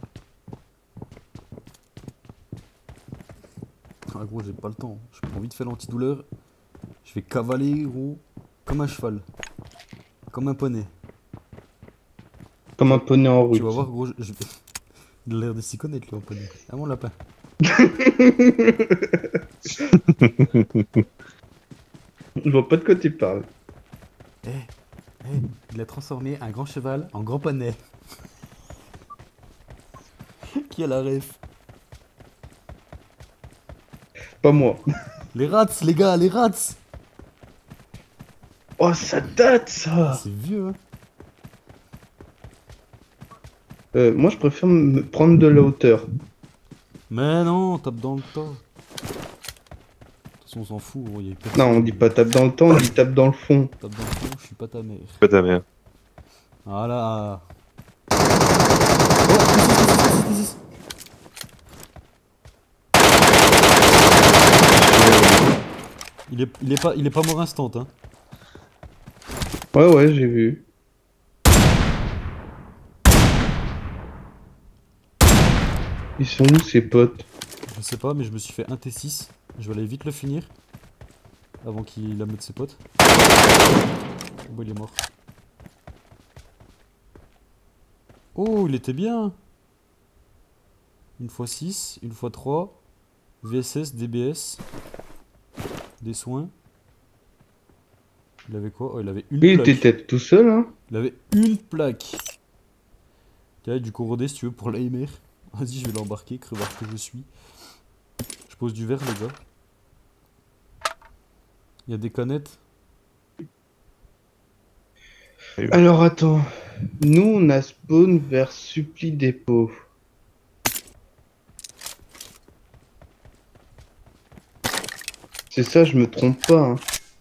Ah gros, j'ai pas le temps. Je prends vite fait l'antidouleur. Je vais cavaler, gros, comme un cheval. Comme un poney. Comme un poney en route. Tu vas voir, gros, je... je- il a l'air de s'y connaître, lui, en poney. Ah, mon lapin. Je vois pas de quoi tu parles. Eh, eh, il a transformé un grand cheval en grand poney. Qui a la ref? Pas moi. Les rats, les gars, les rats. Oh, ça date, Ah, ça. c'est vieux, hein. Euh, moi, je préfère me prendre de la hauteur. Mais non, tape dans le tas. De toute façon, on s'en fout, gros, y a personne. Non, on dit pas tape dans le temps, on dit tape dans le fond. Tape dans le fond, je suis pas ta mère. Pas ta mère. Voilà. Oh, ici, ici, ici, ici. Il est, il est pas, il est pas mort instant, hein. Ouais, ouais, j'ai vu. Ils sont où, ces potes? Je sais pas, mais je me suis fait un T six. Je vais aller vite le finir. Avant qu'il la mette ses potes. Bon, il est mort. Oh, il était bien. Une fois six, une fois trois. V S S, D B S. Des soins. Il avait quoi? Oh, il avait une Lui, il plaque. était peut-être tout seul, hein. Il avait une plaque. Tiens, du corrodé si tu veux pour l'A M R. Vas-y, je vais l'embarquer, crevard que je suis. Je pose du verre, les gars. Il y a des canettes. Alors, attends. Nous, on a spawn vers Suppli Dépôt. C'est ça, je me trompe pas, hein.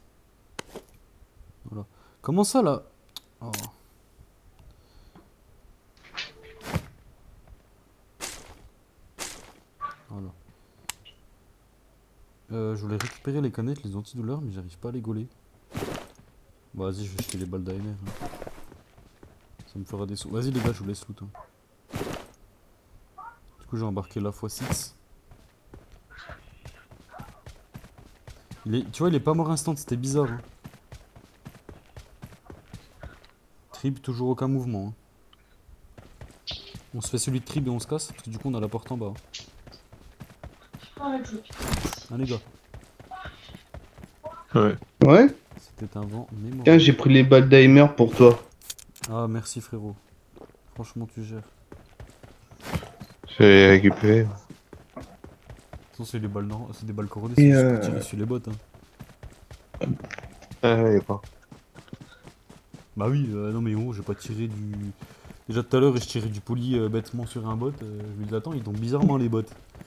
Comment ça, là? Oh. Voilà. Euh, je voulais récupérer les canettes, les antidouleurs, mais j'arrive pas à les gauler. Bon, vas-y, je vais jeter les balles d'A M R. Hein. Ça me fera des sous. Vas-y, les gars, je vous laisse loot. Hein. Du coup, j'ai embarqué la fois six. Il est... Tu vois, il est pas mort instant, c'était bizarre. Hein. Trib, toujours aucun mouvement. Hein. On se fait celui de Trib et on se casse, parce que du coup, on a la porte en bas. Hein. Ah, les gars. Ouais. Ouais? C'était un vent mémorable. Tiens, j'ai pris les balles d'Aimer pour toi. Ah, merci frérot. Franchement, tu gères. J'ai récupéré. De toute façon, c'est des balles, non... c'est des balles corrodées, Et c'est juste euh... pour tirer sur les bottes. Hein. Ah, ouais, d'accord. Bah oui, euh, non mais gros, j'ai pas tiré du... Déjà tout à l'heure, je tirais du poli euh, bêtement sur un bot. Euh, je me dis, attends, ils tombent bizarrement les bots.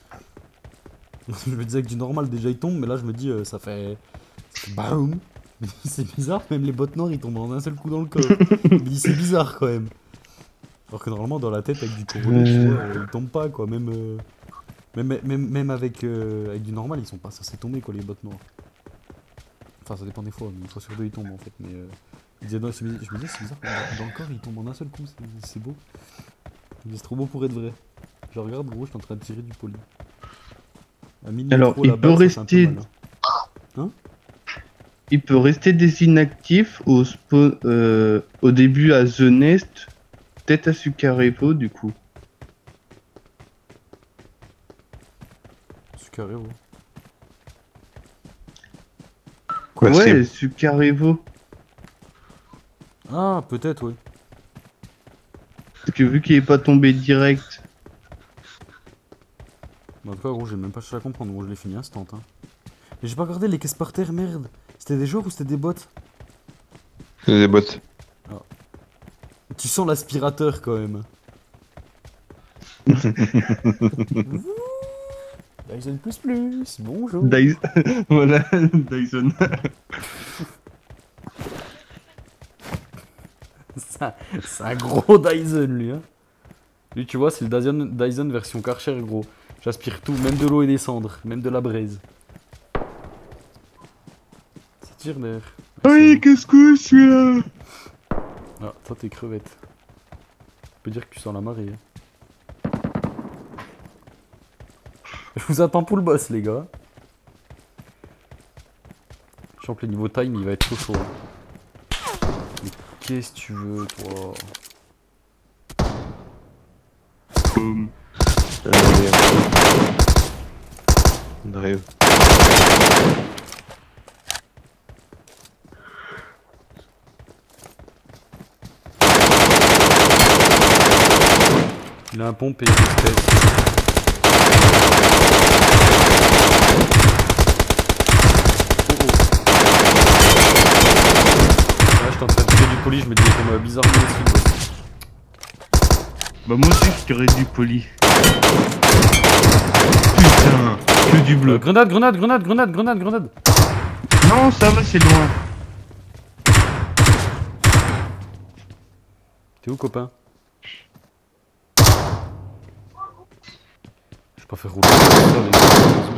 Je me disais que du normal, déjà ils tombent, mais là je me dis, euh, ça fait... Ça fait BAOUM. C'est bizarre, même les bots noirs, ils tombent en un seul coup dans le corps. Je me dis, c'est bizarre quand même. Alors que normalement, dans la tête, avec du corrodé, tu vois, euh, ils tombent pas quoi, même... Euh... Même, même, même avec, euh, avec du normal, ils sont pas censés tomber quoi, les bots noirs. Enfin, ça dépend des fois, mais une fois sur deux, ils tombent en fait, mais... Euh... Je me disais, non, je me disais, c'est bizarre, dans le corps, ils tombent en un seul coup, c'est beau. C'est trop beau pour être vrai. Je regarde, gros, je suis en train de tirer du poli. À mille Alors, métros, il la peut balle, ça fait un peu rester- mal, hein. Il peut rester des inactifs au, spawn, euh, au début à The Nest, peut-être à Sukarevo du coup. C'est carré, gros. Quoi, Ouais, c'est- Sukarevo. Ah, peut-être, ouais. Parce que vu qu'il est pas tombé direct. Mais en tout cas, gros, j'ai même pas cherché à comprendre, gros, je l'ai fini instant, hein. Mais j'ai pas regardé les caisses par terre, merde. C'était des joueurs ou c'était des bots? C'est des bots. Tu sens l'aspirateur quand même. Dyson plus plus, bonjour. Dyson. Voilà, Dyson. C'est un- c'est un gros Dyson, lui, hein. Lui, tu vois, c'est le Dyson, Dyson version Karcher, gros. J'aspire tout, même de l'eau et des cendres, même de la braise. Ça tire l'air. Oui, qu'est-ce que je suis là? Ah, toi, t'es crevette. Je peux dire que tu sens la marée. hein. Je vous attends pour le boss, les gars. Je sens que le niveau time, il va être trop chaud. hein. Mais qu'est-ce que tu veux, toi? Boum. Allez, on arrive. Il a un pompe et une espèce. Là, j'étais en train de tirer du poli, je me disais qu'on m'a bizarrement aussi. le boss. Bah moi aussi je tirais du poli. Putain, que du Euh, bloc. grenade, grenade, grenade, grenade, grenade, grenade. Non, ça va, c'est loin. T'es où, copain? Je vais pas faire rouler. ça, les gars.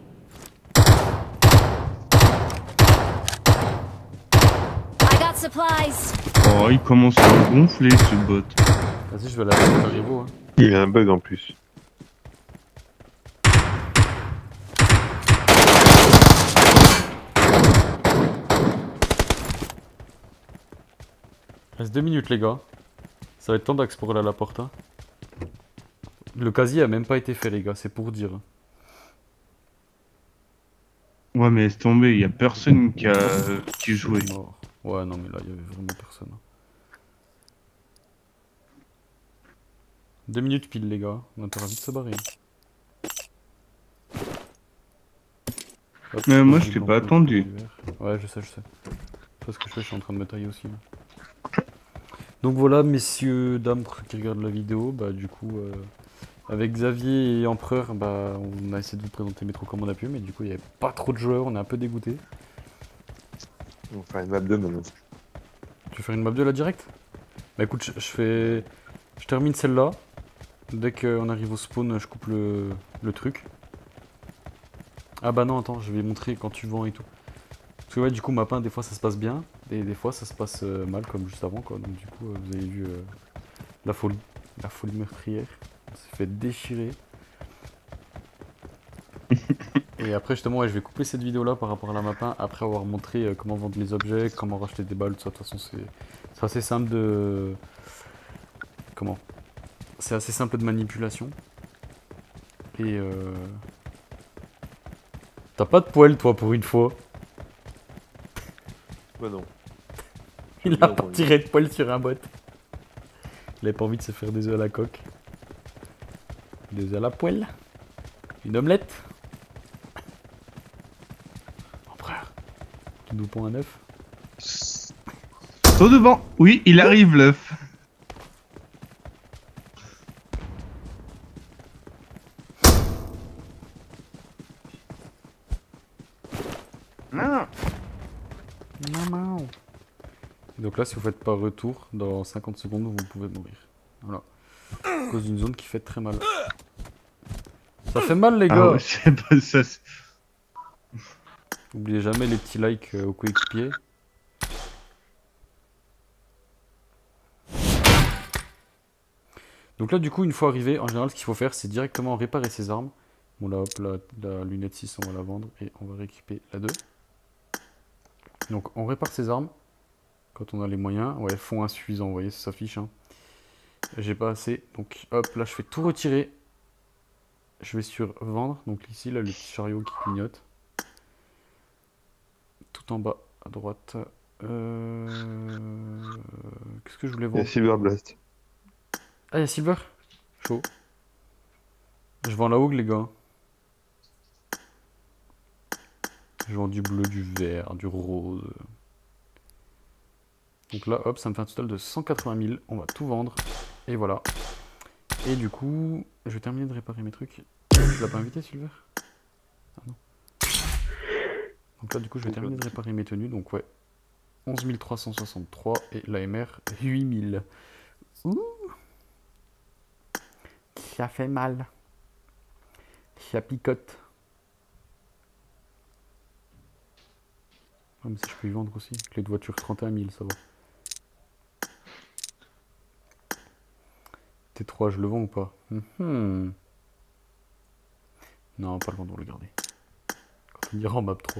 I got supplies. Oh, il commence à me gonfler ce bot. Vas-y, je vais aller à Rivo. Hein. Il y a un bug en plus. Reste deux minutes, les gars. Ça va être temps d'explorer la porte. Le casier a même pas été fait, les gars, c'est pour dire. Ouais, mais laisse tomber, il y a personne qui a qui jouait. Mort. Ouais, non, mais là, il y avait vraiment personne. Deux minutes pile, les gars. On a intérêt vite de se barrer. Hop, Mais moi, pose je du t'ai blanc, pas pose attendu. du vert. Ouais, je sais, je sais. C'est ce que je fais, je suis en train de me tailler aussi. là. Donc voilà, messieurs, dames, pour ceux qui regardent la vidéo, bah du coup, euh, avec Xavier et Empereur, bah on a essayé de vous présenter Métro comme on a pu, mais du coup, il n'y avait pas trop de joueurs, on est un peu dégoûté. On va faire une map deux maintenant. Tu veux faire une map deux là direct? Bah écoute, je, je fais. Je termine celle-là. Dès qu'on arrive au spawn, je coupe le, le truc. Ah bah non, attends, je vais montrer quand tu vends et tout. Parce que ouais, du coup, map un, des fois ça se passe bien, et des fois ça se passe euh, mal, comme juste avant, quoi. Donc du coup, euh, vous avez vu euh, la folie. La folie meurtrière. On s'est fait déchirer. Et après, justement, ouais, je vais couper cette vidéo-là par rapport à la map un, après avoir montré euh, comment vendre les objets, comment racheter des balles, tout ça. De toute façon, c'est c'est assez simple de... Comment? C'est assez simple de manipulation. Et euh... T'as pas de poêle, toi, pour une fois. Bah non. Il a pas tiré de poêle sur un bot. Il avait pas envie de se faire des œufs à la coque. Des œufs à la poêle. Une omelette. Empereur. Tu nous pond un œuf. Au devant. Oui, il arrive l'œuf. Non. Maman. Donc là, si vous faites pas retour, dans cinquante secondes, vous pouvez mourir. Voilà. À cause d'une zone qui fait très mal. Ça fait mal, les Ah gars. ouais, c'est pas ça. c'est- N'oubliez jamais les petits likes euh, au coéquipier. Donc là, du coup, une fois arrivé, en général, ce qu'il faut faire, c'est directement réparer ses armes. Bon, là, hop, la, la lunette six, on va la vendre et on va rééquiper la deux. Donc, on répare ses armes quand on a les moyens. Ouais, fonds insuffisants, vous voyez, ça s'affiche. Hein. J'ai pas assez. Donc, hop, là, je fais tout retirer. Je vais sur vendre. Donc, ici, là, le petit chariot qui clignote. Tout en bas, à droite. Euh... Qu'est-ce que je voulais Il y a vendre? Silver Blast. Ah, il y a Silver? Chaud. Je vends la hogue, les gars. Je vends du bleu, du vert, du rose. Donc là, hop, ça me fait un total de cent quatre-vingt mille. On va tout vendre. Et voilà. Et du coup, je vais terminer de réparer mes trucs. Tu l'as pas invité, Silver? Ah non. Donc là, du coup, je vais terminer de réparer mes tenues. Donc ouais, onze mille trois cent soixante-trois et l'A M R, huit mille. Ouh! Ça fait mal. Ça picote. Ah, mais ça, je peux y vendre aussi. Clé de voiture, trente et un mille, ça va. T trois, je le vends ou pas? Mhm. Non, pas le vendre, on va le garder. Quand on ira en map trois.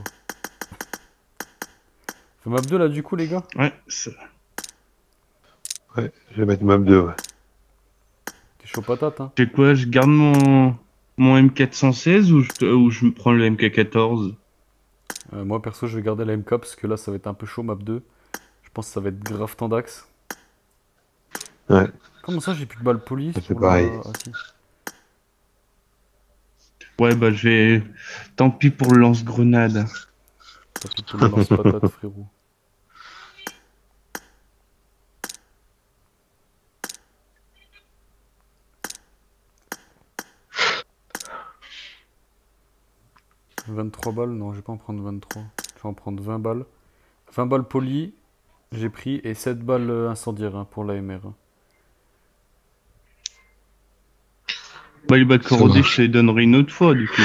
Fait map deux là, du coup, les gars? Ouais, ça... Ouais, je vais mettre map deux, ouais. T'es chaud patate, hein? Tu sais quoi, je garde mon, mon M quatre cent seize ou je, te- ou je me prends le M K quatorze? Euh, moi, perso, je vais garder la M K parce que là, ça va être un peu chaud, map deux. Je pense que ça va être grave tendax. Ouais, Comment ça, j'ai plus de balles police c'est pour pareil. la... Ah, si. Ouais, bah je vais... Tant pis pour le lance-grenade. Tant pis pour le lance-patate, frérot. vingt-trois balles? Non, je vais pas en prendre vingt-trois. Je vais en prendre vingt balles. vingt balles poli, j'ai pris, et sept balles euh, incendiaires hein, pour l'A M R. Bah les balles Ça corrodées, marche. je te les donnerai une autre fois, du coup.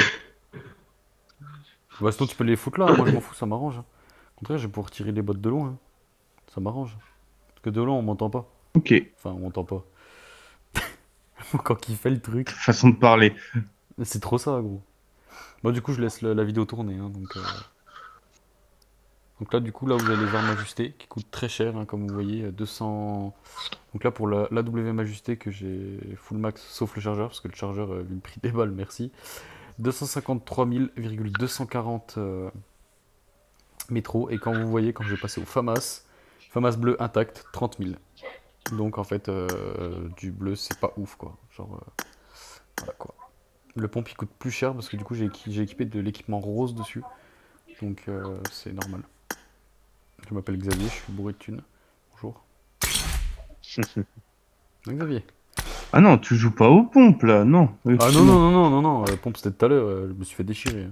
Bah, sinon, tu peux les foutre là, hein. Moi je m'en fous, ça m'arrange. Hein. Au contraire, je vais pouvoir tirer les bottes de loin. Hein. Ça m'arrange. Parce que de loin, on m'entend pas. Ok, Enfin, on m'entend pas. Quand il fait le truc. façon de parler. C'est trop ça, gros. Moi, du coup, je laisse la, la vidéo tourner. Hein, donc, euh... donc là, du coup, là, vous avez les armes ajustées qui coûtent très cher, hein, comme vous voyez, deux cents. Donc là, pour la, l'A W M ajustée que j'ai full max, sauf le chargeur, parce que le chargeur, euh, vu le prix des balles, merci. deux cent cinquante-trois mille deux cent quarante euh, métros. Et quand vous voyez, quand je vais passer au FAMAS, FAMAS bleu intact, trente mille. Donc en fait, euh, du bleu, c'est pas ouf, quoi. Genre, euh, voilà, quoi. Le pompe, il coûte plus cher parce que du coup, j'ai équi- j'ai équipé de l'équipement rose dessus. Donc euh, c'est normal. Je m'appelle Xavier, je suis bourré de thunes. Bonjour. Ah, Xavier. Ah non, tu joues pas aux pompes, là, non. Ah non, non, non, non, non, non, la pompe c'était tout à l'heure, euh, je me suis fait déchirer.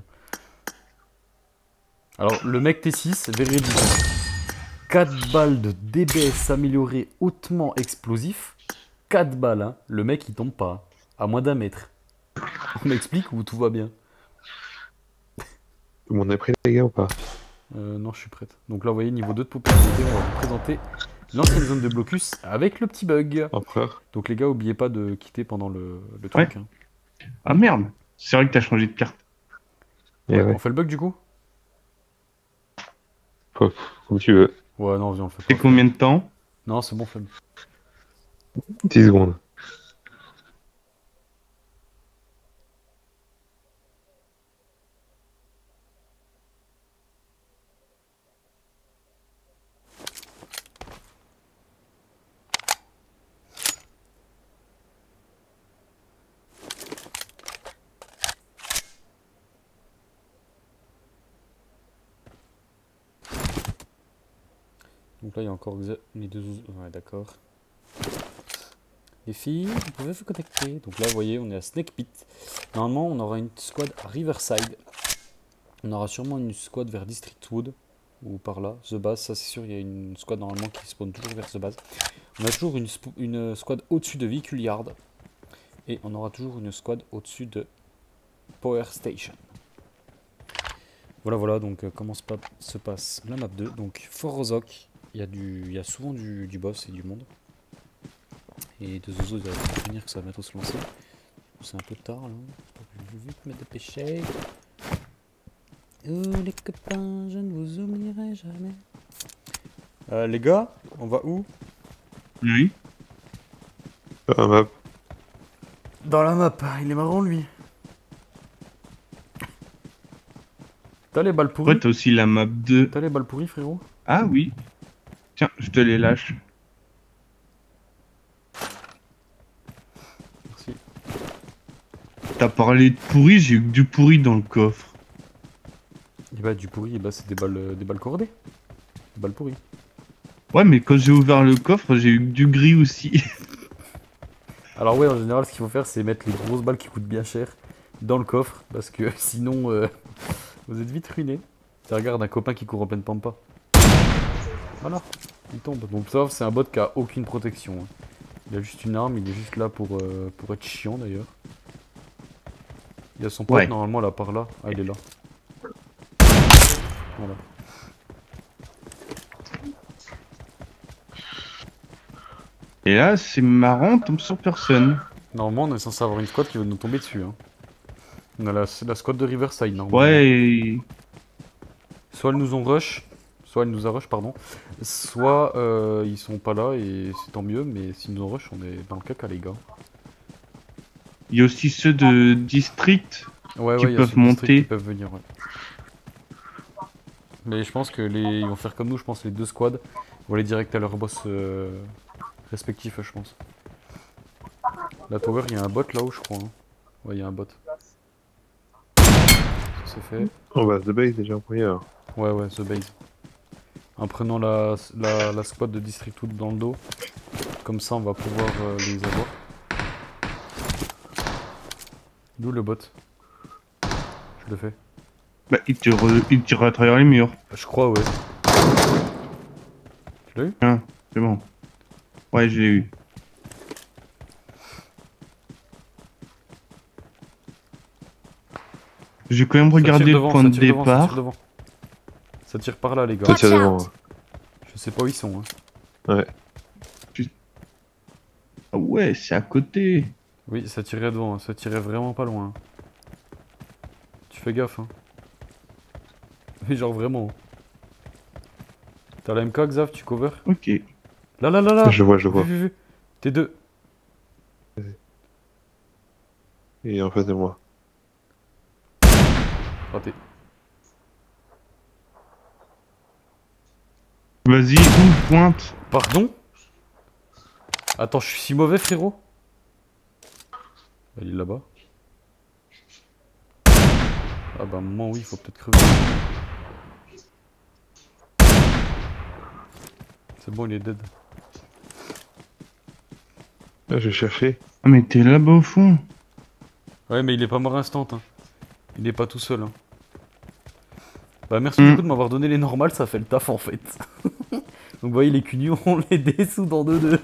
Alors, le mec T six, véridique. quatre balles de D B S amélioré hautement explosif. quatre balles, hein. Le mec il tombe pas. À moins d'un mètre. On m'explique ou tout va bien? Tout le monde est prêt, les gars, ou pas? euh, Non, je suis prête. Donc là, vous voyez, niveau deux de popularité, on va vous présenter l'ancienne zone de blocus avec le petit bug. Empereur. Donc les gars, oubliez pas de quitter pendant le, le Ouais. truc. Hein. Ah merde, c'est vrai que t'as changé de carte. Eh Ouais, ouais. On fait le bug du coup? Faut- Comme tu veux. Ouais, non, viens, on le fait C'est pas. combien de temps? Non, c'est bon, flemme. dix secondes. Donc là, il y a encore les deux... Ouais, d'accord. Les filles, vous pouvez vous connecter. Donc là, vous voyez, on est à Snake Pit. Normalement, on aura une squad à Riverside. On aura sûrement une squad vers District Wood. Ou par là. The Base, ça c'est sûr, il y a une squad normalement qui spawn toujours vers The Base. On a toujours une, une squad au-dessus de Vehicle Yard. Et on aura toujours une squad au-dessus de Power Station. Voilà, voilà, donc euh, comment se, pa se passe la map deux. Donc, Fort Rozok, il y a, du, il y a souvent du, du boss et du monde. Et de Zozo, il va venir que ça va bientôt se lancer. C'est un peu tard là. Je vais vite me dépêcher. Oh les copains, je ne vous oublierai jamais. Euh, les gars, on va où? Oui. Ah, map. Dans la map, il est marrant lui. T'as les balles pourries? Ouais, t'as aussi la map deux. T'as les balles pourries, frérot? Ah oui. Tiens, je te les lâche. Merci. T'as parlé de pourri, j'ai eu que du pourri dans le coffre. Et bah du pourri, bah c'est des balles, euh, des balles cordées. Des balles pourries. Ouais, mais quand j'ai ouvert le coffre, j'ai eu que du gris aussi. Alors ouais, en général, ce qu'il faut faire, c'est mettre les grosses balles qui coûtent bien cher dans le coffre, parce que sinon, euh, vous êtes vite ruiné. Tu regardes un copain qui court en pleine pampa. Voilà, il tombe. Donc ça, c'est un bot qui a aucune protection. Hein. Il a juste une arme, il est juste là pour, euh, pour être chiant d'ailleurs. Il y a son pote Ouais. normalement là par là. Ah, il est là. Voilà. Et là, c'est marrant, on tombe sur personne. Normalement, on est censé avoir une squad qui va nous tomber dessus. Hein. On a la, la squad de Riverside normalement. Ouais, et... Soit ils nous ont rush, soit ils nous a rush, pardon. Soit euh, ils sont pas là et c'est tant mieux, mais s'ils nous ont rush, on est dans le caca, les gars. il y a aussi ceux de District. Ouais, Qui ouais, il y a peuvent ceux de district monter. qui peuvent venir, ouais. Mais je pense que les... ils vont faire comme nous, je pense, les deux squads vont aller direct à leur boss euh, respectif, je pense. La tower, il y a un bot là-haut, je crois. Hein. Ouais, il y a un bot. Ça c'est fait. On va The Base déjà en premier. alors. Ouais, ouais, The Base. En prenant la, la, la squad de District Wood dans le dos. Comme ça, on va pouvoir euh, les avoir. D'où le bot? Je le fais. Bah, il tire, il tire à travers les murs. Je crois, ouais. Tu l'as eu? Ah, c'est bon. Ouais, je l'ai eu. J'ai quand même Ça regardé tire le devant, point ça de tire devant, ça tire départ. devant. Ça tire par là, les gars. Ça tire Watch devant. out. Je sais pas où ils sont. Hein. Ouais. Ah ouais, c'est à côté. Oui, ça tirait devant, hein. Ça tirait vraiment pas loin. hein. Tu fais gaffe, hein. Mais genre vraiment. T'as la M K, Xav, tu cover? Ok. Là, là, là, là. Je vois, je vois. Vu, vu, vu. T'es deux. Et en face de moi. Raté. Vas-y, ouvre, pointe. Pardon? Attends, je suis si mauvais, frérot? Il est là-bas. Ah bah, à un moment, oui, il faut peut-être crever. C'est bon, il est dead. Là, je cherchais. Ah, mais t'es là-bas au fond. Ouais, mais il est pas mort instant. Hein. Il est pas tout seul. Hein. Bah, merci Mm. beaucoup de m'avoir donné les normales, ça fait le taf en fait. Donc, vous voyez, les cunus, on les dessous dans deux deux.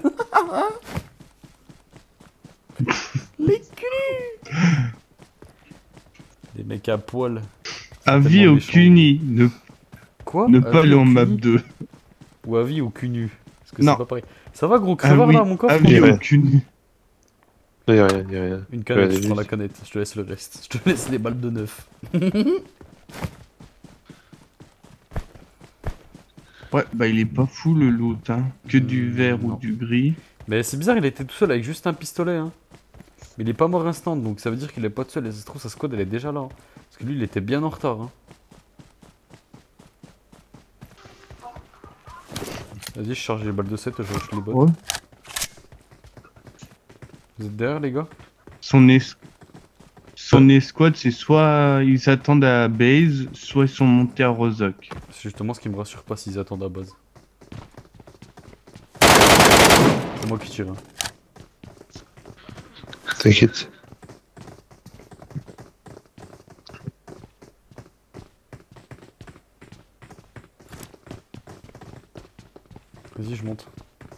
Les cunus! Des mecs à poil. C'est Avis tellement au méchant. cuni. Ne, Quoi? ne pas Avis aller au en map cuni deux. Ou avis au cunu? Parce que Non. c'est pas pareil. Ça va, gros crevard Ah oui, là, mon coffre? avis Ouais. au cuni. Non, y'a rien, y'a rien. Une canette, Ouais, je prends la juste. canette. Je te laisse le reste. Je te laisse les balles de neuf. Ouais, bah il est pas fou le loot, hein. Que du Euh, vert non. ou du gris. Mais c'est bizarre, il était tout seul avec juste un pistolet. Hein. Mais il est pas mort instant, donc ça veut dire qu'il est pas tout seul. Et ça se trouve, sa squad elle est déjà là. hein. Parce que lui, il était bien en retard. Hein. Vas-y, je charge les balles de sept et je rush les bots. Ouais. Vous êtes derrière, les gars? Son, es... Son escouade, c'est soit ils s'attendent à base, soit ils sont montés à Rozok. C'est justement ce qui me rassure pas s'ils attendent à base. C'est moi qui tire. Hein. T'inquiète. Vas-y, je monte.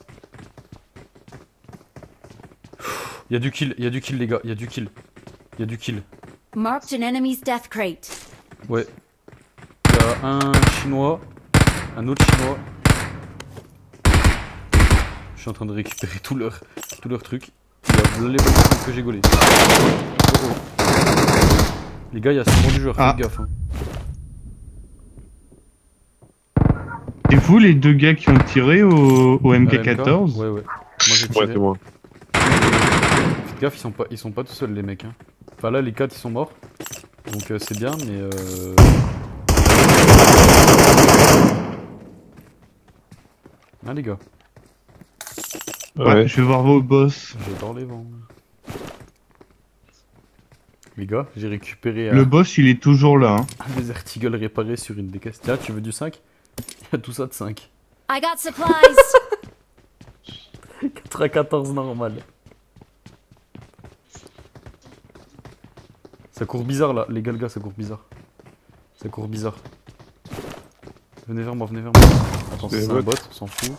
Il y a du kill, il y a du kill, les gars, il y a du kill. Il y a du kill. Marked an enemy's death crate. Ouais. Il y a un chinois, un autre chinois. Je suis en train de récupérer tout leur, tous leurs trucs. Il y a voilà les balles que j'ai gaulées. Oh, oh. Les gars, il y a sûrement du joueur, Ah. faites gaffe. Hein. C'est vous les deux gars qui ont tiré au, au M K quatorze? Ouais, ouais. Moi j'ai Ouais, tiré. c'est moi. Faites gaffe, ils sont, pas, ils sont pas tout seuls les mecs. Hein. Enfin là, les quatre ils sont morts. Donc euh, c'est bien, mais euh... Ah les gars, Ouais, Ouais. je vais voir vos boss. j'adore les vents. Les gars, j'ai récupéré Le euh, boss, il est toujours là. Hein. un des articles réparés sur une des caisses. Tiens, tu veux du cinq? Il y a tout ça de cinq. I got supplies. quatre-vingt-quatorze normal. Ça court bizarre là, les gars, les gars, ça court bizarre. Ça court bizarre. Venez vers moi, venez vers moi. Attends, C'est c'est des un bots. bot, on s'en fout.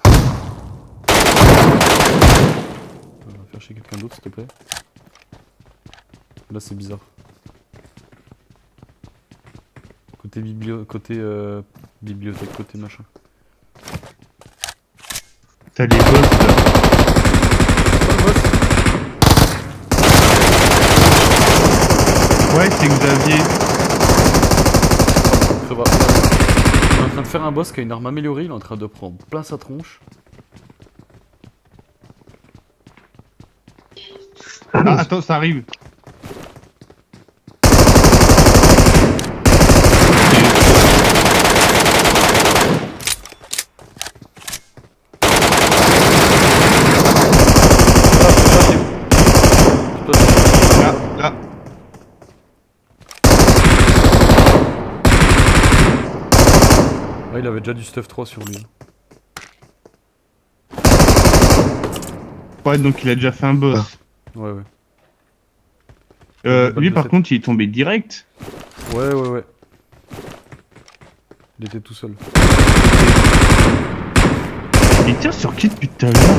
On va faire chez quelqu'un d'autre, s'il te plaît. Là, c'est bizarre. Côté biblio... côté euh... bibliothèque, côté machin. T'as les boss là. Oh, le boss. Ouais, c'est Xavier. Ça va. Il est en train de faire un boss qui a une arme améliorée, il est en train de prendre plein sa tronche. Ah, attends, ça arrive. Là, là. Ah, il avait déjà du stuff trois sur lui. Ouais, donc il a déjà fait un boss. Ouais, ouais. Euh, Balle lui, de par sept. contre, il est tombé direct. Ouais, ouais, ouais. Il était tout seul. Il tire sur qui depuis tout à l'heure?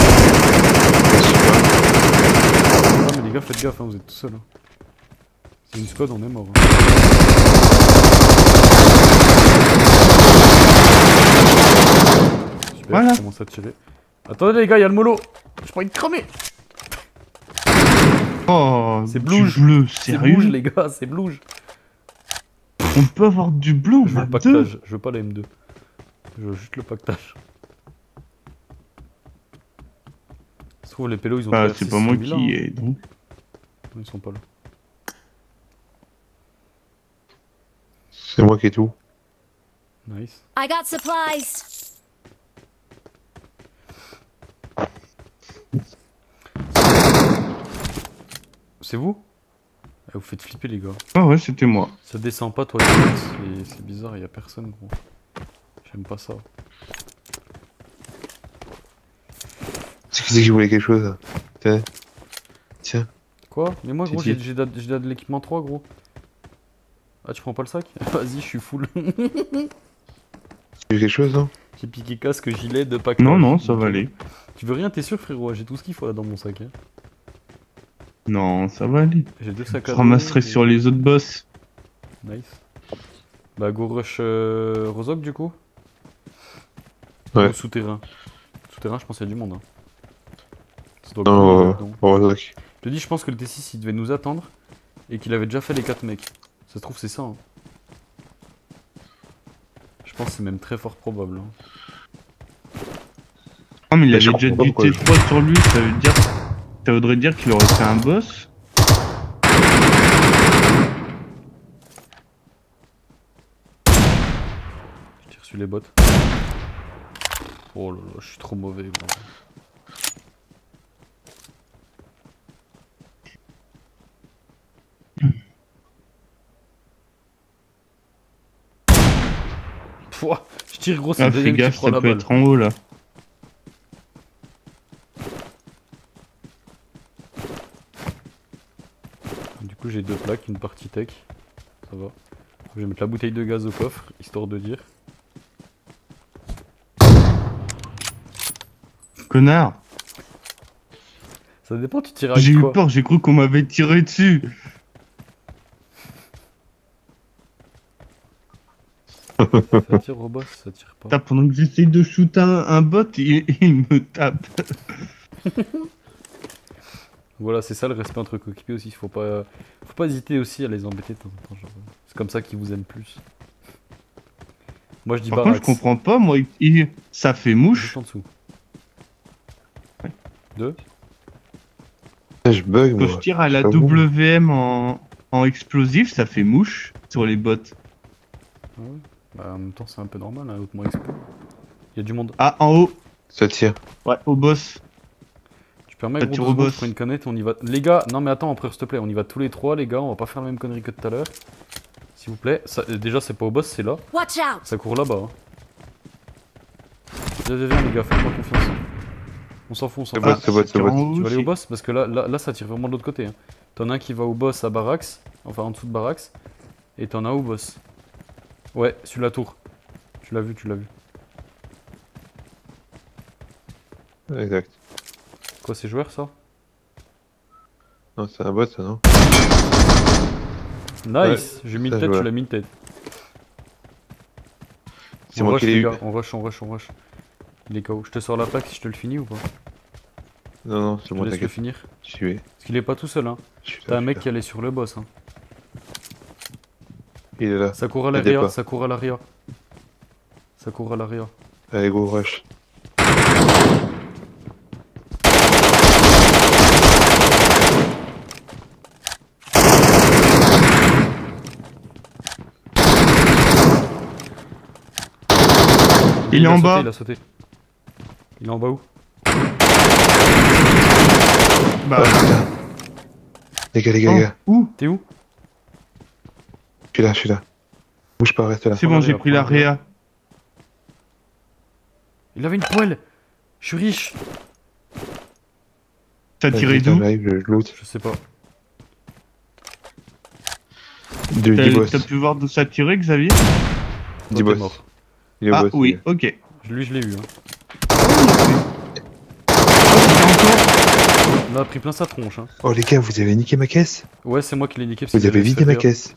Ah, mais les gars, faites gaffe, hein, vous êtes tout seul. Hein. C'est une squad, on est mort. Hein. Super, Voilà. je commence à tirer. Attendez, les gars, il y a le mollo. Je prends une cramée. Oh, C'est du blouge. bleu, C'est sérieux? blouge, les gars, c'est blouge. On peut avoir du bleu, Je veux on le a deux. pactage, je veux pas la M deux. Je veux juste le pactage. Ça se trouve, les pélos, ils ont Ah, traversé c'est pas moi celui-là, qui hein. est donc. Non, ils sont pas là. C'est moi qui ai tout. I Nice. got supplies. C'est vous? Ah, vous faites flipper, les gars. Ah ouais, c'était moi. Ça descend pas, toi, c'est c'est bizarre, y a personne, gros. J'aime pas ça. C'est qui c'est qui voulait quelque chose? Tiens. Tiens. Quoi? Mais moi, gros, C'est- j'ai j'ai de, j'ai de l'équipement trois, gros. Ah, tu prends pas le sac? Vas-y, je suis full. Tu veux quelque chose, non? J'ai piqué casque, gilet, de pack. Non, non, ça va aller. Tu veux rien, t'es sûr, frérot? J'ai tout ce qu'il faut là dans mon sac. Hein. Non, ça va aller. J'ai deux sacs Je à dos. ramasserai j'ai- sur les autres boss. Nice. Bah, go rush euh, Rozok, du coup? Ouais. Ou souterrain? Souterrain, je pense qu'il y a du monde. Hein. Ça doit Non, couler euh, là-dedans. bon, ok. Je te dis, je pense que le T six il devait nous attendre et qu'il avait déjà fait les quatre mecs. Ça se trouve, c'est ça. Hein. Je pense que c'est même très fort probable. Hein. Ah, mais il Mais avait je déjà comprends du pas T pourquoi trois sur lui, ça veut dire. Ça voudrait dire qu'il aurait fait un boss. Je tire sur les bottes. Oh là là, je suis trop mauvais. Gros. Pouah, je tire gros, c'est Ah, le fais deuxième qui gaffe, prend ça la peut balle. être en haut là. Du coup, j'ai deux plaques, une partie tech. Ça va. Je vais mettre la bouteille de gaz au coffre, histoire de dire. Connard. Ça dépend, tu tires avec J'ai eu quoi? peur, j'ai cru qu'on m'avait tiré dessus. Ça tire au boss, ça tire pas. Putain, pendant que j'essaye de shoot un, un bot, il, il me tape. Voilà, c'est ça le respect entre coéquipiers aussi. Faut pas, faut pas hésiter aussi à les embêter de temps en temps. genre. C'est comme ça qu'ils vous aiment plus. Moi je dis Par contre, je Barax. comprends pas, moi, il- ça fait mouche. Juste en dessous. Deux. Ah, je bug, Quand moi. je tire à la Pas bon. W M en, en explosif, ça fait mouche sur les bots. Ah ouais. Bah, en même temps, c'est un peu normal, hein, hautement expo. Il y a du monde. Ah, en haut. Ça tire. Ouais, au boss. Tu permets, Ça gros, tire deux au secondes, boss. je prends une canette, on y va. Les gars, non mais attends, après, s'il te plaît, on y va tous les trois, les gars, on va pas faire la même connerie que tout à l'heure. S'il vous plaît. Ça, euh, déjà, c'est pas au boss, c'est là. Watch out! Ça court là-bas. Hein. Viens, viens, viens, les gars, faites-moi confiance. On s'en fout, on s'en C'est fout. bon, c'est bon, ça c'est tire bon. en haut Tu vas aller au aussi. boss parce que là, là, là ça tire vraiment de l'autre côté. Hein. T'en as un qui va au boss à Barax, enfin en dessous de Barax, et t'en as au boss. Ouais, sur la tour. Tu l'as vu, tu l'as vu. Exact. Quoi, c'est joueur ça? Non, c'est un bot, ça, non? Nice! J'ai mis une ça, tête, je tu vois. l'as mis une tête. C'est On moi rush, qui l'ai les eu. gars, on rush, on rush, on rush. Il est K O. Je te sors la plaque si je te le finis ou pas? Non, non, c'est Je te moi, laisse le t'inquiète. finir. Je suis Parce qu'il est pas tout seul, hein. je suis là, T'as un je mec suis qui là. allait sur le boss, hein. Il est là. Ça court à T'inquiète l'arrière, pas. ça court à l'arrière. Ça court à l'arrière. Allez, go, rush. Il est a en sauté, bas. Il a sauté. Il est en bas où? Bah, Les gars, les gars, oh, les gars. où? T'es où? Je suis là, je suis là. Bouge pas, reste là. C'est bon, j'ai pris la réa. Il avait une poêle. Je suis riche. T'as Vas-y, tiré attends, d'où? j'arrive, je je loot. Je sais pas. Du T'as du boss. t'as pu voir d'où ça tirait, Xavier? Du Toi, t'es boss. mort. Il est au Ah boss. oui, il est- ok. Lui, je l'ai eu. Hein. Oh, On a pris plein sa tronche. Hein. Oh, les gars, vous avez niqué ma caisse? Ouais, c'est moi qui l'ai niqué. parce Vous qu'il avez avait vidé ma fait caisse.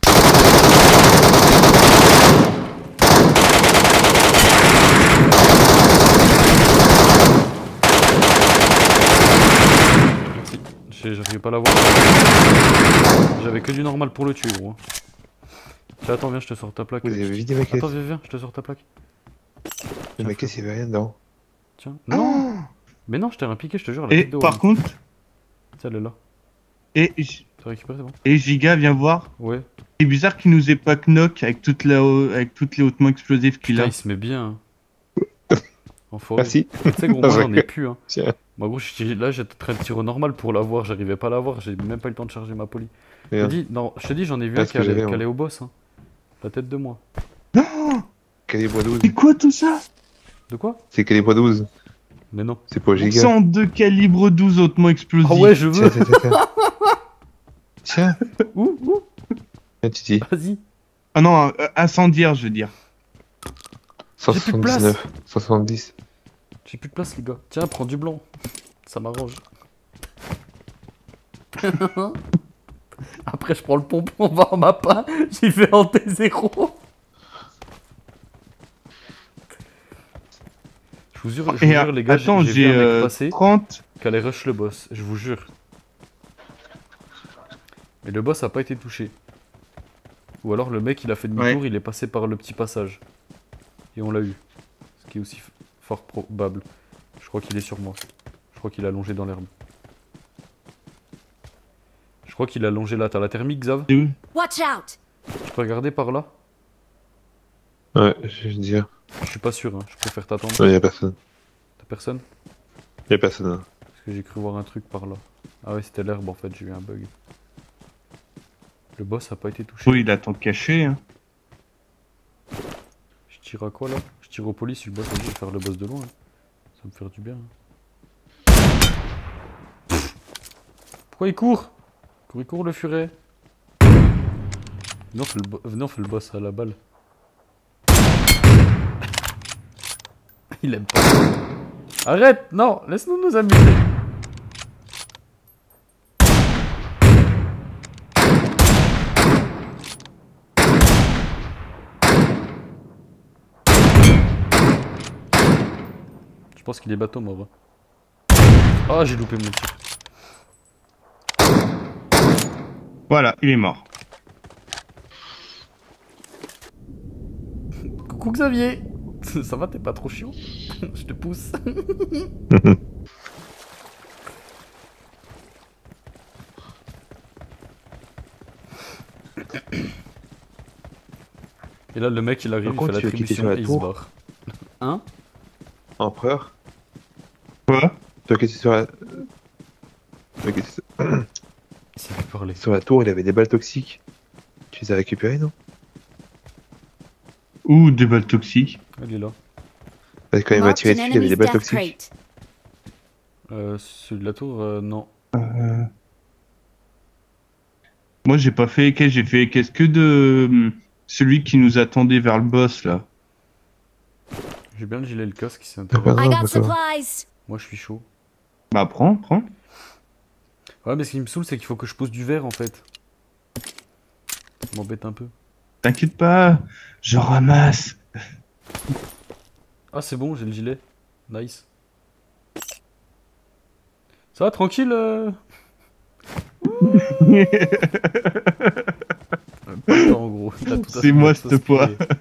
Merci. J'ai- J'arrivais pas à l'avoir. J'avais que du normal pour le tuer, gros. Tiens, attends, viens, je te sors ta plaque. Vous avez vidé ma caisse. Attends, viens, viens, je te sors ta plaque. Mais ma caisse, il y avait rien dedans. Tiens. Non! Mais non, je t'ai impliqué, je te jure. La Et tête de par Warren. contre, Tiens, elle est là. et, J- T'as récupéré, c'est bon? et Giga, viens voir. Ouais. C'est bizarre qu'il nous ait pas knock avec, toute la, avec toutes les hautements explosifs qu'il Putain, a. il se met bien. Hein. Enfoiré. Merci. Tu sais, gros, moi, j'en ai plus. Hein. Tiens. Moi, gros, je tire- là, j'étais en train de tirer au normal pour l'avoir. J'arrivais pas à l'avoir. J'ai même pas eu le temps de charger ma poly. Je te Regarde. dis, non, je te dis, j'en ai vu Ah, un ce qui que allait, j'avais, qui ouais. allait au boss. Hein. La tête de moi. Calibre douze. C'est quoi tout ça? De quoi? C'est calibre douze. Mais non. C'est pas giga. cent deux calibre douze hautements explosifs. Ah ouais, je veux. Tiens, tiens, tiens. Tiens, Où? Où? tiens, Titi. Vas-y. Ah non, euh, incendiaire, je veux dire. J'ai plus de place. cent soixante-dix-neuf. soixante-dix. J'ai plus de place, les gars. Tiens, prends du blanc. Ça m'arrange. Après, je prends le pompon, on va en mapin. J'y vais en T zéro. Je vous jure, je vous Et jure les gars, attends, j'ai vu j'ai un mec euh, passer trente. qui allait rush le boss. Je vous jure. Mais le boss a pas été touché. Ou alors le mec il a fait demi-tour, Ouais. il est passé par le petit passage. Et on l'a eu. Ce qui est aussi f- fort probable. Je crois qu'il est sur moi. Je crois qu'il a longé dans l'herbe. Je crois qu'il a longé là. T'as la thermique, Xav? C'est où? Watch out! Tu peux regarder par là? Ouais, je veux dire. Je suis pas sûr, hein. Je préfère t'attendre. Non, y'a personne. T'as personne? Y'a personne. Hein. Parce que j'ai cru voir un truc par là. Ah ouais, c'était l'herbe en fait, j'ai eu un bug. Le boss a pas été touché. Oui, il attend caché. Hein. Je tire à quoi là? Je tire au police, le boss, vas-y, je vais faire le boss de loin. hein. Ça va me faire du bien. hein. Pourquoi il court? Cours, il court le furet. Venez on, fait le bo- Venez, on fait le boss à la balle. Il aime pas. Arrête! Non! Laisse-nous nous amuser! Je pense qu'il est bateau mort. Oh, j'ai loupé mon tir. Voilà, il est mort. Coucou Xavier. Ça va, t'es pas trop chiant? Je te pousse. Et là, le mec, il arrive, Par il contre, fait tu veux quitter l'attribution sur la et il se tour barre. Hein? Empereur, Quoi? tu vois que c'est sur la... tu vois que c'est- Il s'est fait parler. sur la tour, il avait des balles toxiques. Tu les as récupérées, non? Ou des balles toxiques. Il est là. Parce que quand il m'a Marked tiré an dessus, il y avait des enemy's balles death toxiques. crate. Euh, celui de la tour, euh, non. Euh... Moi, j'ai pas fait. Qu'est-ce que j'ai fait? Qu'est-ce que de hum, celui qui nous attendait vers le boss là? J'ai bien le gilet et le casque qui s'est D'accord. intéressé. I non, got ça va. supplies. Moi, je suis chaud. Bah prends, prends. Ouais, mais ce qui me saoule, c'est qu'il faut que je pose du verre en fait. Ça m'embête un peu. T'inquiète pas, je ramasse. Ah, c'est bon, j'ai le gilet. Nice. Ça va, tranquille euh... Pas le temps, en gros. T'as tout à C'est fait moi, tout à cette fois. aspirer.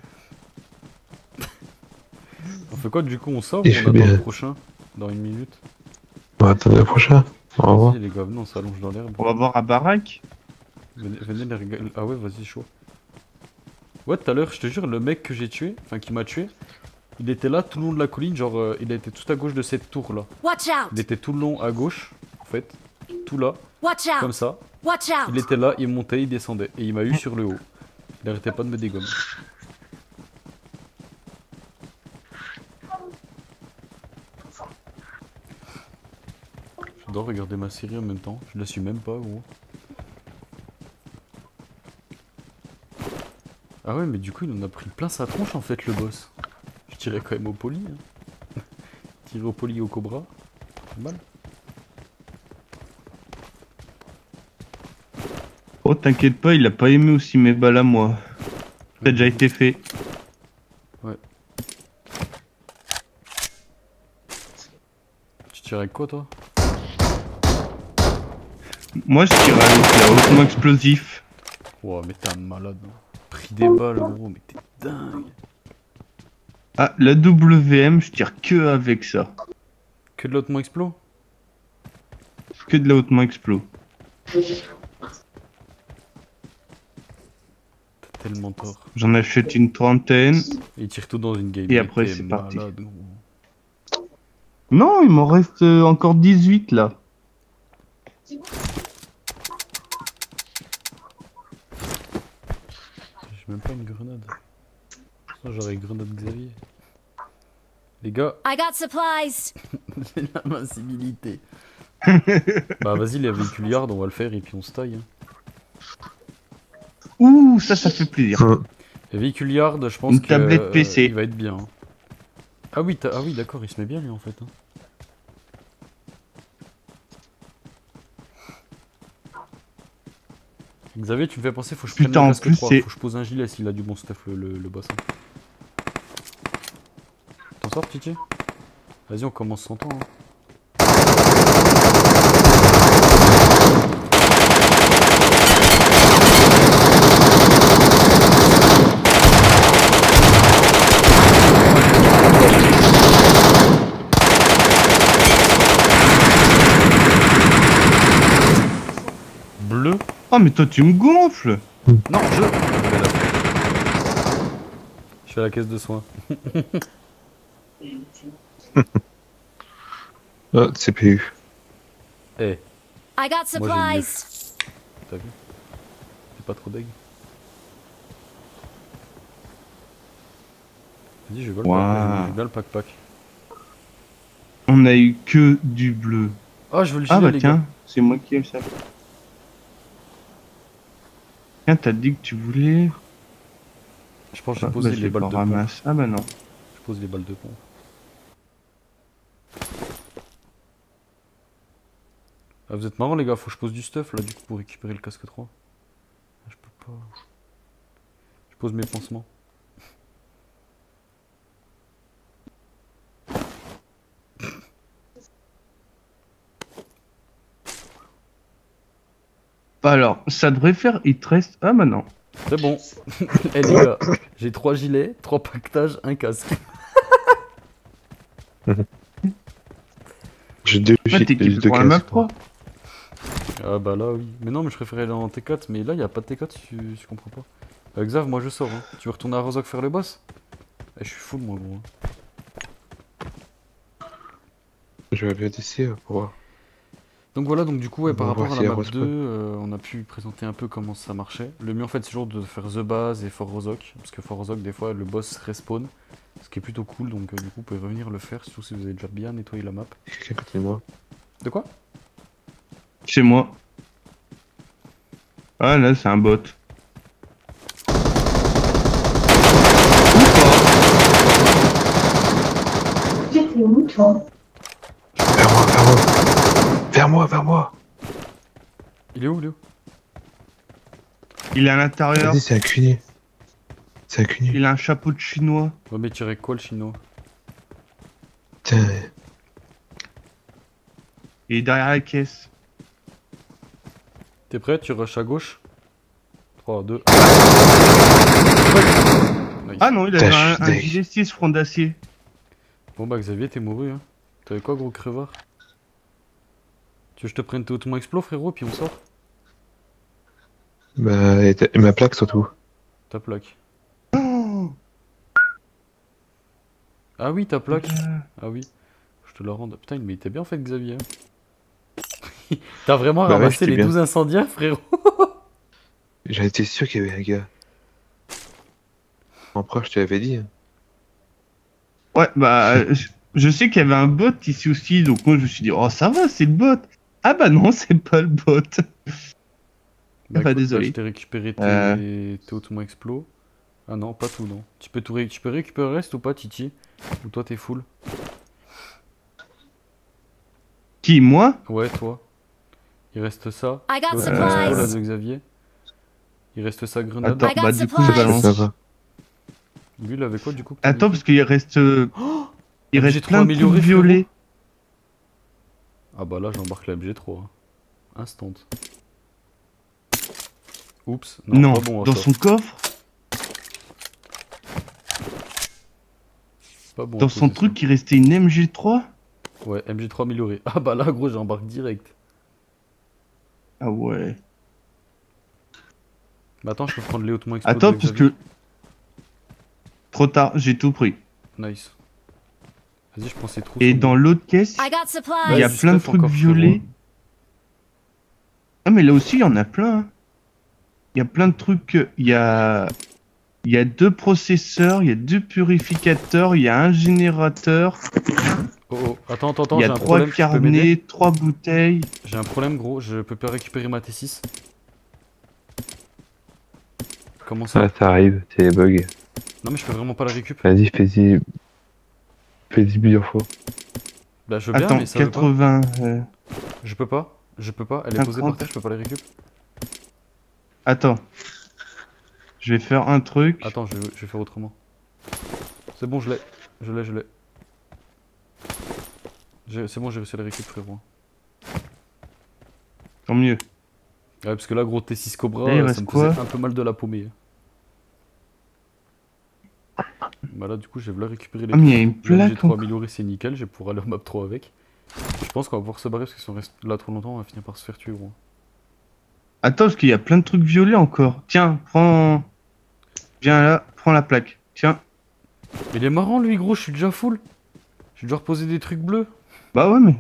On fait quoi du coup? On sort ou Il on fait attend bien. le prochain? Dans une minute? On va attendre le prochain. Au revoir. Vas-y les gars, venez, on s'allonge dans l'herbe. On va voir à baraque. Venez, venez les regarder. Ah ouais, vas-y, chaud. Ouais, tout à l'heure, je te jure, le mec que j'ai tué, enfin qui m'a tué, il était là tout le long de la colline, genre euh, il était tout à gauche de cette tour là. Watch out. Il était tout le long à gauche, en fait, tout là, Watch comme out. ça. Watch out. Il était là, il montait, il descendait, et il m'a eu sur le haut. Il arrêtait pas de me dégommer. J'adore regarder ma série en même temps, je la suis même pas gros. Ah ouais, mais du coup il en a pris plein sa tronche en fait le boss. Je tirais quand même au poli. Hein. Tirer au poli et au cobra, c'est mal. Oh, t'inquiète pas, il a pas aimé aussi mes balles à moi. Ça a déjà été fait. Tu tires avec quoi toi? Moi, je tire avec la hautement explosif. Wow, mais t'es un malade. Hein. Pris des balles gros, mais t'es dingue. Ah, la W M, je tire que avec ça. Que de l'autement explo? Que de la hautement explo. T'as tellement tort. J'en achète une trentaine. Et il tire tout dans une game. Et mais après, t'es c'est parti. malade, gros. Non, il m'en reste euh, encore dix-huit là. J'ai même pas une grenade. Ça, j'aurais grenade Xavier. Les gars, I got supplies. j'ai l'invincibilité. Bah vas-y, les véhicules yard, on va le faire et puis on se taille. Hein. Ouh, ça, ça fait plaisir. Hum. Les véhicules yard, je pense Une que tablette P C. il va être bien. Hein. Ah oui, ah oui d'accord, il se met bien lui en fait. Hein. Xavier, tu me fais penser, faut que je prenne Putain, le en casque plus, trois, c'est- faut que je pose un gilet s'il a du bon stuff le, le, le boss. Hein. T'en sors, Titi? Vas-y, on commence sans temps. Hein. Bleu? Oh, mais toi, tu me gonfles. Non, je... Je fais la caisse de soins. Ah, C P U. Eh, I got Moi, j'ai supplies. t'as vu? T'es pas trop deg. Vas-y, je veux le Waouh. pack, je veux bien le pack-pack. On a eu que du bleu. Ah, je veux le gilet, Ah bah les tiens, gars. c'est moi qui aime ça. Tiens, t'as dit que tu voulais. Je pense que j'ai Ah, posé bah, je les l'ai balles pas de pompe. ramasse. Ah bah non. Je pose les balles de pompe. Ah, vous êtes marrants les gars, faut que je pose du stuff là du coup pour récupérer le casque trois. Ah, je peux pas. Je pose mes pansements. Bah alors, ça devrait faire. Il te reste. Ah bah non. C'est bon. Eh les gars, j'ai trois gilets, trois pactages, un casque. J'ai deux Ah, filles, t'es équipé deux pour la map casques. trois. Ah bah là oui. Mais non mais je préférais aller en T quatre, mais là il y a pas de T quatre, je, je comprends pas. Euh, Xav, moi je sors. Hein. Tu veux retourner à Rozok faire le boss? Eh, je suis full moi gros. Je vais bien essayer pour voir. Donc voilà, donc du coup ouais, On par va rapport voir à s'il y la a map Rospa. deux, euh, on a pu présenter un peu comment ça marchait. Le mieux en fait c'est toujours de faire The Base et Fort Rozok, parce que Fort Rozok des fois le boss respawn, ce qui est plutôt cool, donc euh, du coup vous pouvez revenir le faire, surtout si vous avez déjà bien nettoyé la map. Quelqu'un à côté de moi. De quoi? Chez moi. Ah là, c'est un bot. Vers moi, vers moi. Vers moi, vers moi. Il est où, il est où? Il est à l'intérieur. Vas-y, c'est un cunier. C'est un cunier. Il a un chapeau de chinois. Ouais mais tirer quoi le chinois? Tiens, Il est derrière la caisse. T'es prêt? Tu rushes à gauche? trois, deux... Nice. Ah non, il Putain, avait je un, suis un deg. gilet six front d'acier. Bon bah Xavier t'es mouru hein. T'avais quoi gros crevard? Tu veux que je te prenne tes automats explo frérot puis on sort? bah, et, ta- et ma plaque surtout. Ta plaque. Oh Ah oui ta plaque. Euh, Ah oui. Je te la rends. Putain mais il était bien fait Xavier. Hein. T'as vraiment Bah ouais, ramassé j'étais les bien. douze incendiaires frérot? J'en étais sûr qu'il y avait un gars. En proche, je te l'avais dit. hein. Ouais, bah, euh, je, je sais qu'il y avait un bot ici aussi, donc moi je me suis dit, oh ça va, c'est le bot. Ah bah non, c'est pas le bot. Bah, bah, écoute, désolé. je t'ai récupéré tes, Euh. tes automats explo. Ah non, pas tout non. Tu peux, tout ré- tu peux récupérer le reste ou pas Titi? Ou toi t'es full? Qui, moi? Ouais toi. Il reste ça. I got L'automat explo là supplies. de Xavier. Il reste ça grenade. Attends, I got bah du coup je supplies. balance. Ça va. Lui il avait quoi du coup que t'avais Attends, fait parce qu'il reste... euh, il M G reste trois plein de trucs amélioré, frérot. violets. Ah bah là j'embarque la M G trois. Hein. Instant. Oups. Non, Non, pas bon, dans ça. son coffre, Pas bon en dans son possession. truc, il restait une M G trois. Ouais, M G trois amélioré. Ah bah là gros j'embarque direct. Ah ouais. Mais attends, je peux prendre les automats explo Attends, de parce Xavier. que... Trop tard, j'ai tout pris. Nice. Vas-y, je prends ces trous. Et sont dans bons. l'autre caisse, I got il y supplies. a du plein de stuff trucs encore, violets. Ah mais là aussi, il y en a plein. hein. Il y a plein de trucs... euh, Il y a... Il y a deux processeurs, il y a deux purificateurs, il y a un générateur, Oh oh, attends, attends, attends, il y j'ai a un trois problème, tu peux m'aider? carnets, trois bouteilles. J'ai un problème gros, je peux pas récupérer ma T six. Comment ça? Ah, ça arrive, c'est les bugs. Non mais je peux vraiment pas la récupérer. Vas-y, fais-y. Fais-y plusieurs fois. Bah je veux bien Attends, mais ça veut pas. quatre-vingts... euh, Je peux pas, je peux pas, elle est posée cinquante. par terre, je peux pas la récupérer. Attends. Je vais faire un truc. Attends, je, je vais faire autrement. C'est bon, je l'ai, je l'ai, je l'ai. J'ai- C'est bon, j'ai réussi à la récupérer frérot. Tant mieux. Ouais parce que là gros T six Cobra, Là, il euh, ça reste me quoi faisait un peu mal de la paumer. Bah là du coup je vais la récupérer les Ah mais il y a une Le M G plaque trois encore. amélioré c'est nickel, je vais pouvoir aller au map trois avec. Je pense qu'on va pouvoir se barrer parce que si on reste là trop longtemps on va finir par se faire tuer gros. Attends, parce qu'il y a plein de trucs violets encore. Tiens, prends... Viens là, prends la plaque. Tiens. Il est marrant lui gros, je suis déjà full. J'ai déjà reposé des trucs bleus. Bah ouais, mais...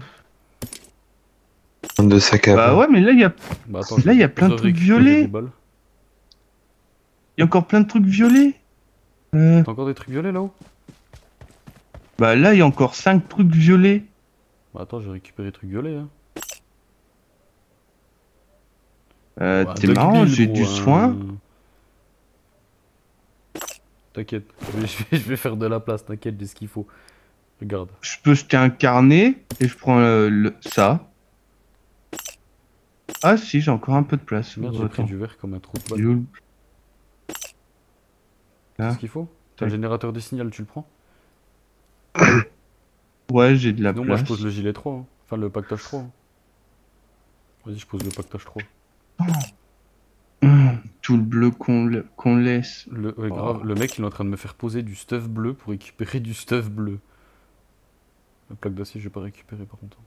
De sac à Bah main. ouais, mais là, il y a... Bah attends, Là, je vais il y a plein de récupérer trucs violets. des balles. il y a encore plein de trucs violets. Euh... T'as encore des trucs violets là-haut? Bah là, il y a encore cinq trucs violets. Bah attends, j'ai récupéré des trucs violets hein. Euh, Ouais, t'es Dog marrant, Bill, j'ai gros, du hein. soin. T'inquiète, je vais, je, vais, je vais faire de la place, t'inquiète, j'ai ce qu'il faut. Regarde. Je peux jeter un carnet et je prends euh, le... ça. Ah si, j'ai encore un peu de place. Merde, Oh, j'ai pris attends. du verre comme un trou de Il est balle. où le- C'est Là. ce qu'il faut? T'as le générateur de signal, tu le prends? Ouais, j'ai de la Sinon moi place. je pose le gilet trois, hein. Enfin le pactage trois. hein. Vas-y, je pose le pactage trois. Oh, tout le bleu qu'on le- qu'on laisse. Le, ouais, grave, le mec il est en train de me faire poser du stuff bleu pour récupérer du stuff bleu. La plaque d'acier, je vais pas récupérer par contre.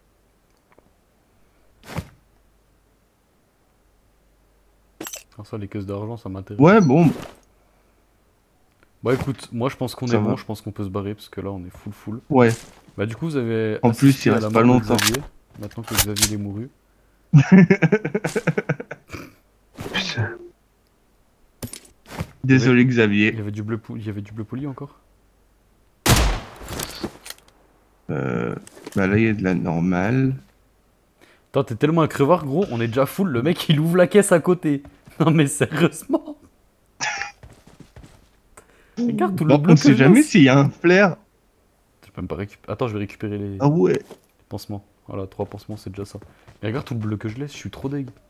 Alors ça, les caisses d'argent, ça m'intéresse. Ouais, bon. Bah écoute, moi je pense qu'on Ça est va. bon, je pense qu'on peut se barrer parce que là on est full full. Ouais. Bah du coup vous avez En plus, assisté il à reste la pas mort de longtemps. Xavier, maintenant que Xavier est mouru. Putain. Désolé, Il Xavier. y avait du bleu, pou- il y avait du bleu poli encore. Euh, bah là, il y a de la normale. Attends, t'es tellement un crevard gros, on est déjà full, le mec il ouvre la caisse à côté. Non mais sérieusement. Regarde tout le Bon, bleu on que sait je jamais laisse. s'il y a un flair. Je peux même pas récupérer. Attends, je vais récupérer les... Ah ouais. les pansements. Voilà, trois pansements c'est déjà ça. Et regarde tout le bleu que je laisse, je suis trop deg.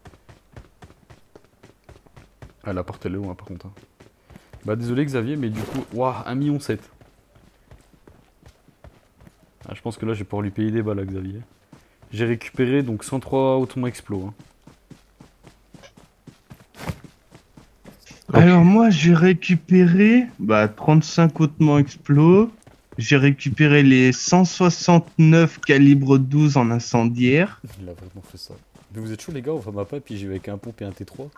Ah la porte elle est loin par contre. hein. Bah désolé Xavier, mais du coup, waouh, un million sept. Ah, je pense que là je vais pouvoir lui payer des balles à Xavier. J'ai récupéré donc cent trois automats explos. Hein. Alors moi, j'ai récupéré bah, trente-cinq hautement explos. J'ai récupéré les cent soixante-neuf calibre douze en incendiaire. Il a vraiment fait ça. Mais vous êtes chaud les gars, on va ma pas et puis j'y vais avec un pompe et un T trois.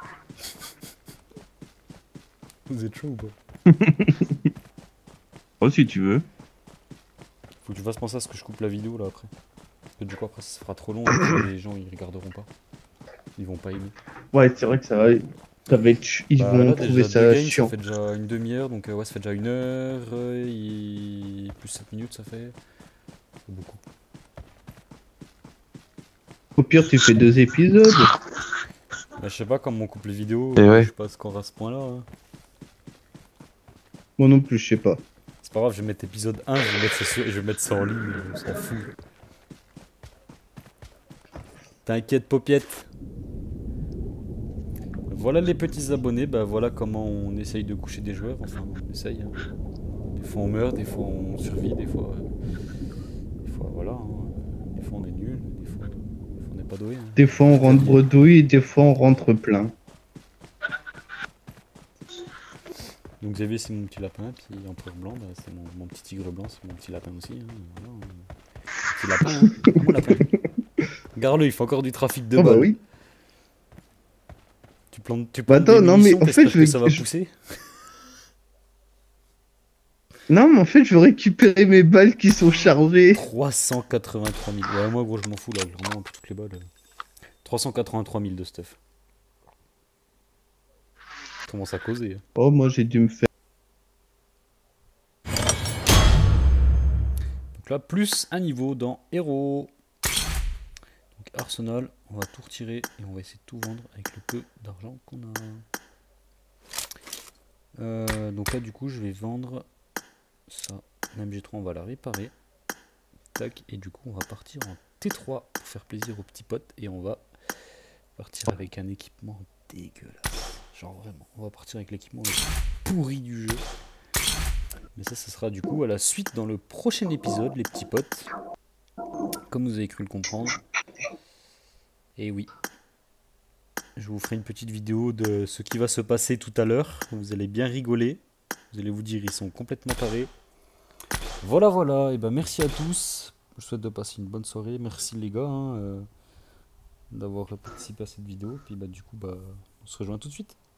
Vous êtes chaud ou pas? Oh, si tu veux. Faut que tu fasses penser à ce que je coupe la vidéo là après. Parce que du coup après ça se fera trop long et les gens ils regarderont pas. Ils vont pas aimer. Ouais, c'est vrai que ça va, ça va être... ch- Ils Bah, vont là, trouver déjà, ça deux games, chiant. Ça fait déjà une demi-heure, donc euh, ouais, ça fait déjà une heure, euh, et plus sept minutes, ça fait... C'est beaucoup. Au pire, tu fais deux épisodes. Bah, je sais pas comment on coupe les vidéos, Et euh, ouais. je sais pas ce qu'on à ce point-là. hein. Moi non plus, je sais pas. C'est pas grave, je vais mettre épisode un, je vais mettre ça, sur- je vais mettre ça en ligne, on s'en fout. T'inquiète, Popiette. Voilà les petits abonnés, bah voilà comment on essaye de coucher des joueurs, enfin on essaye. hein. Des fois on meurt, des fois on survit, des fois... euh, Des fois voilà, hein. Des fois on est nul, des fois, des fois on n'est pas doué. hein. Des fois, on rentre bredouille et des fois, on rentre plein. Donc Xavier c'est mon petit lapin, puis Empereur Blanc, bah, c'est mon, mon petit tigre blanc, c'est mon petit lapin aussi. Hein. Voilà, hein. Petit lapin, hein. Ah, mon lapin. Regarde-le, il fait encore du trafic de Oh bah balles. oui. Tu plantes, tu Bah plantes attends, des non, mais munitions, en fait, t'espères je que vais- ça va je- pousser. Non, mais en fait, je veux récupérer mes balles qui sont chargées. trois cent quatre-vingt-trois mille. Ouais, moi gros je m'en fous là, vraiment pour toutes les balles. trois cent quatre-vingt-trois mille de stuff. Commence à causer. hein. Oh, moi, j'ai dû me faire... Donc là, plus un niveau dans Héros. Donc Arsenal, on va tout retirer et on va essayer de tout vendre avec le peu d'argent qu'on a. Euh, donc là, du coup, je vais vendre ça. La M G trois, on va la réparer. Tac, et du coup, on va partir en T trois pour faire plaisir aux petits potes et on va partir avec un équipement dégueulasse. Genre vraiment, on va partir avec l'équipement le plus pourri du jeu. Mais ça, ça sera du coup à la suite dans le prochain épisode, les petits potes. Comme vous avez cru le comprendre. Et oui. Je vous ferai une petite vidéo de ce qui va se passer tout à l'heure. Vous allez bien rigoler. Vous allez vous dire, ils sont complètement tarés. Voilà, voilà. Et ben merci à tous. Je vous souhaite de passer une bonne soirée. Merci les gars hein, euh, d'avoir participé à cette vidéo. Puis bah du coup, bah, on se rejoint tout de suite.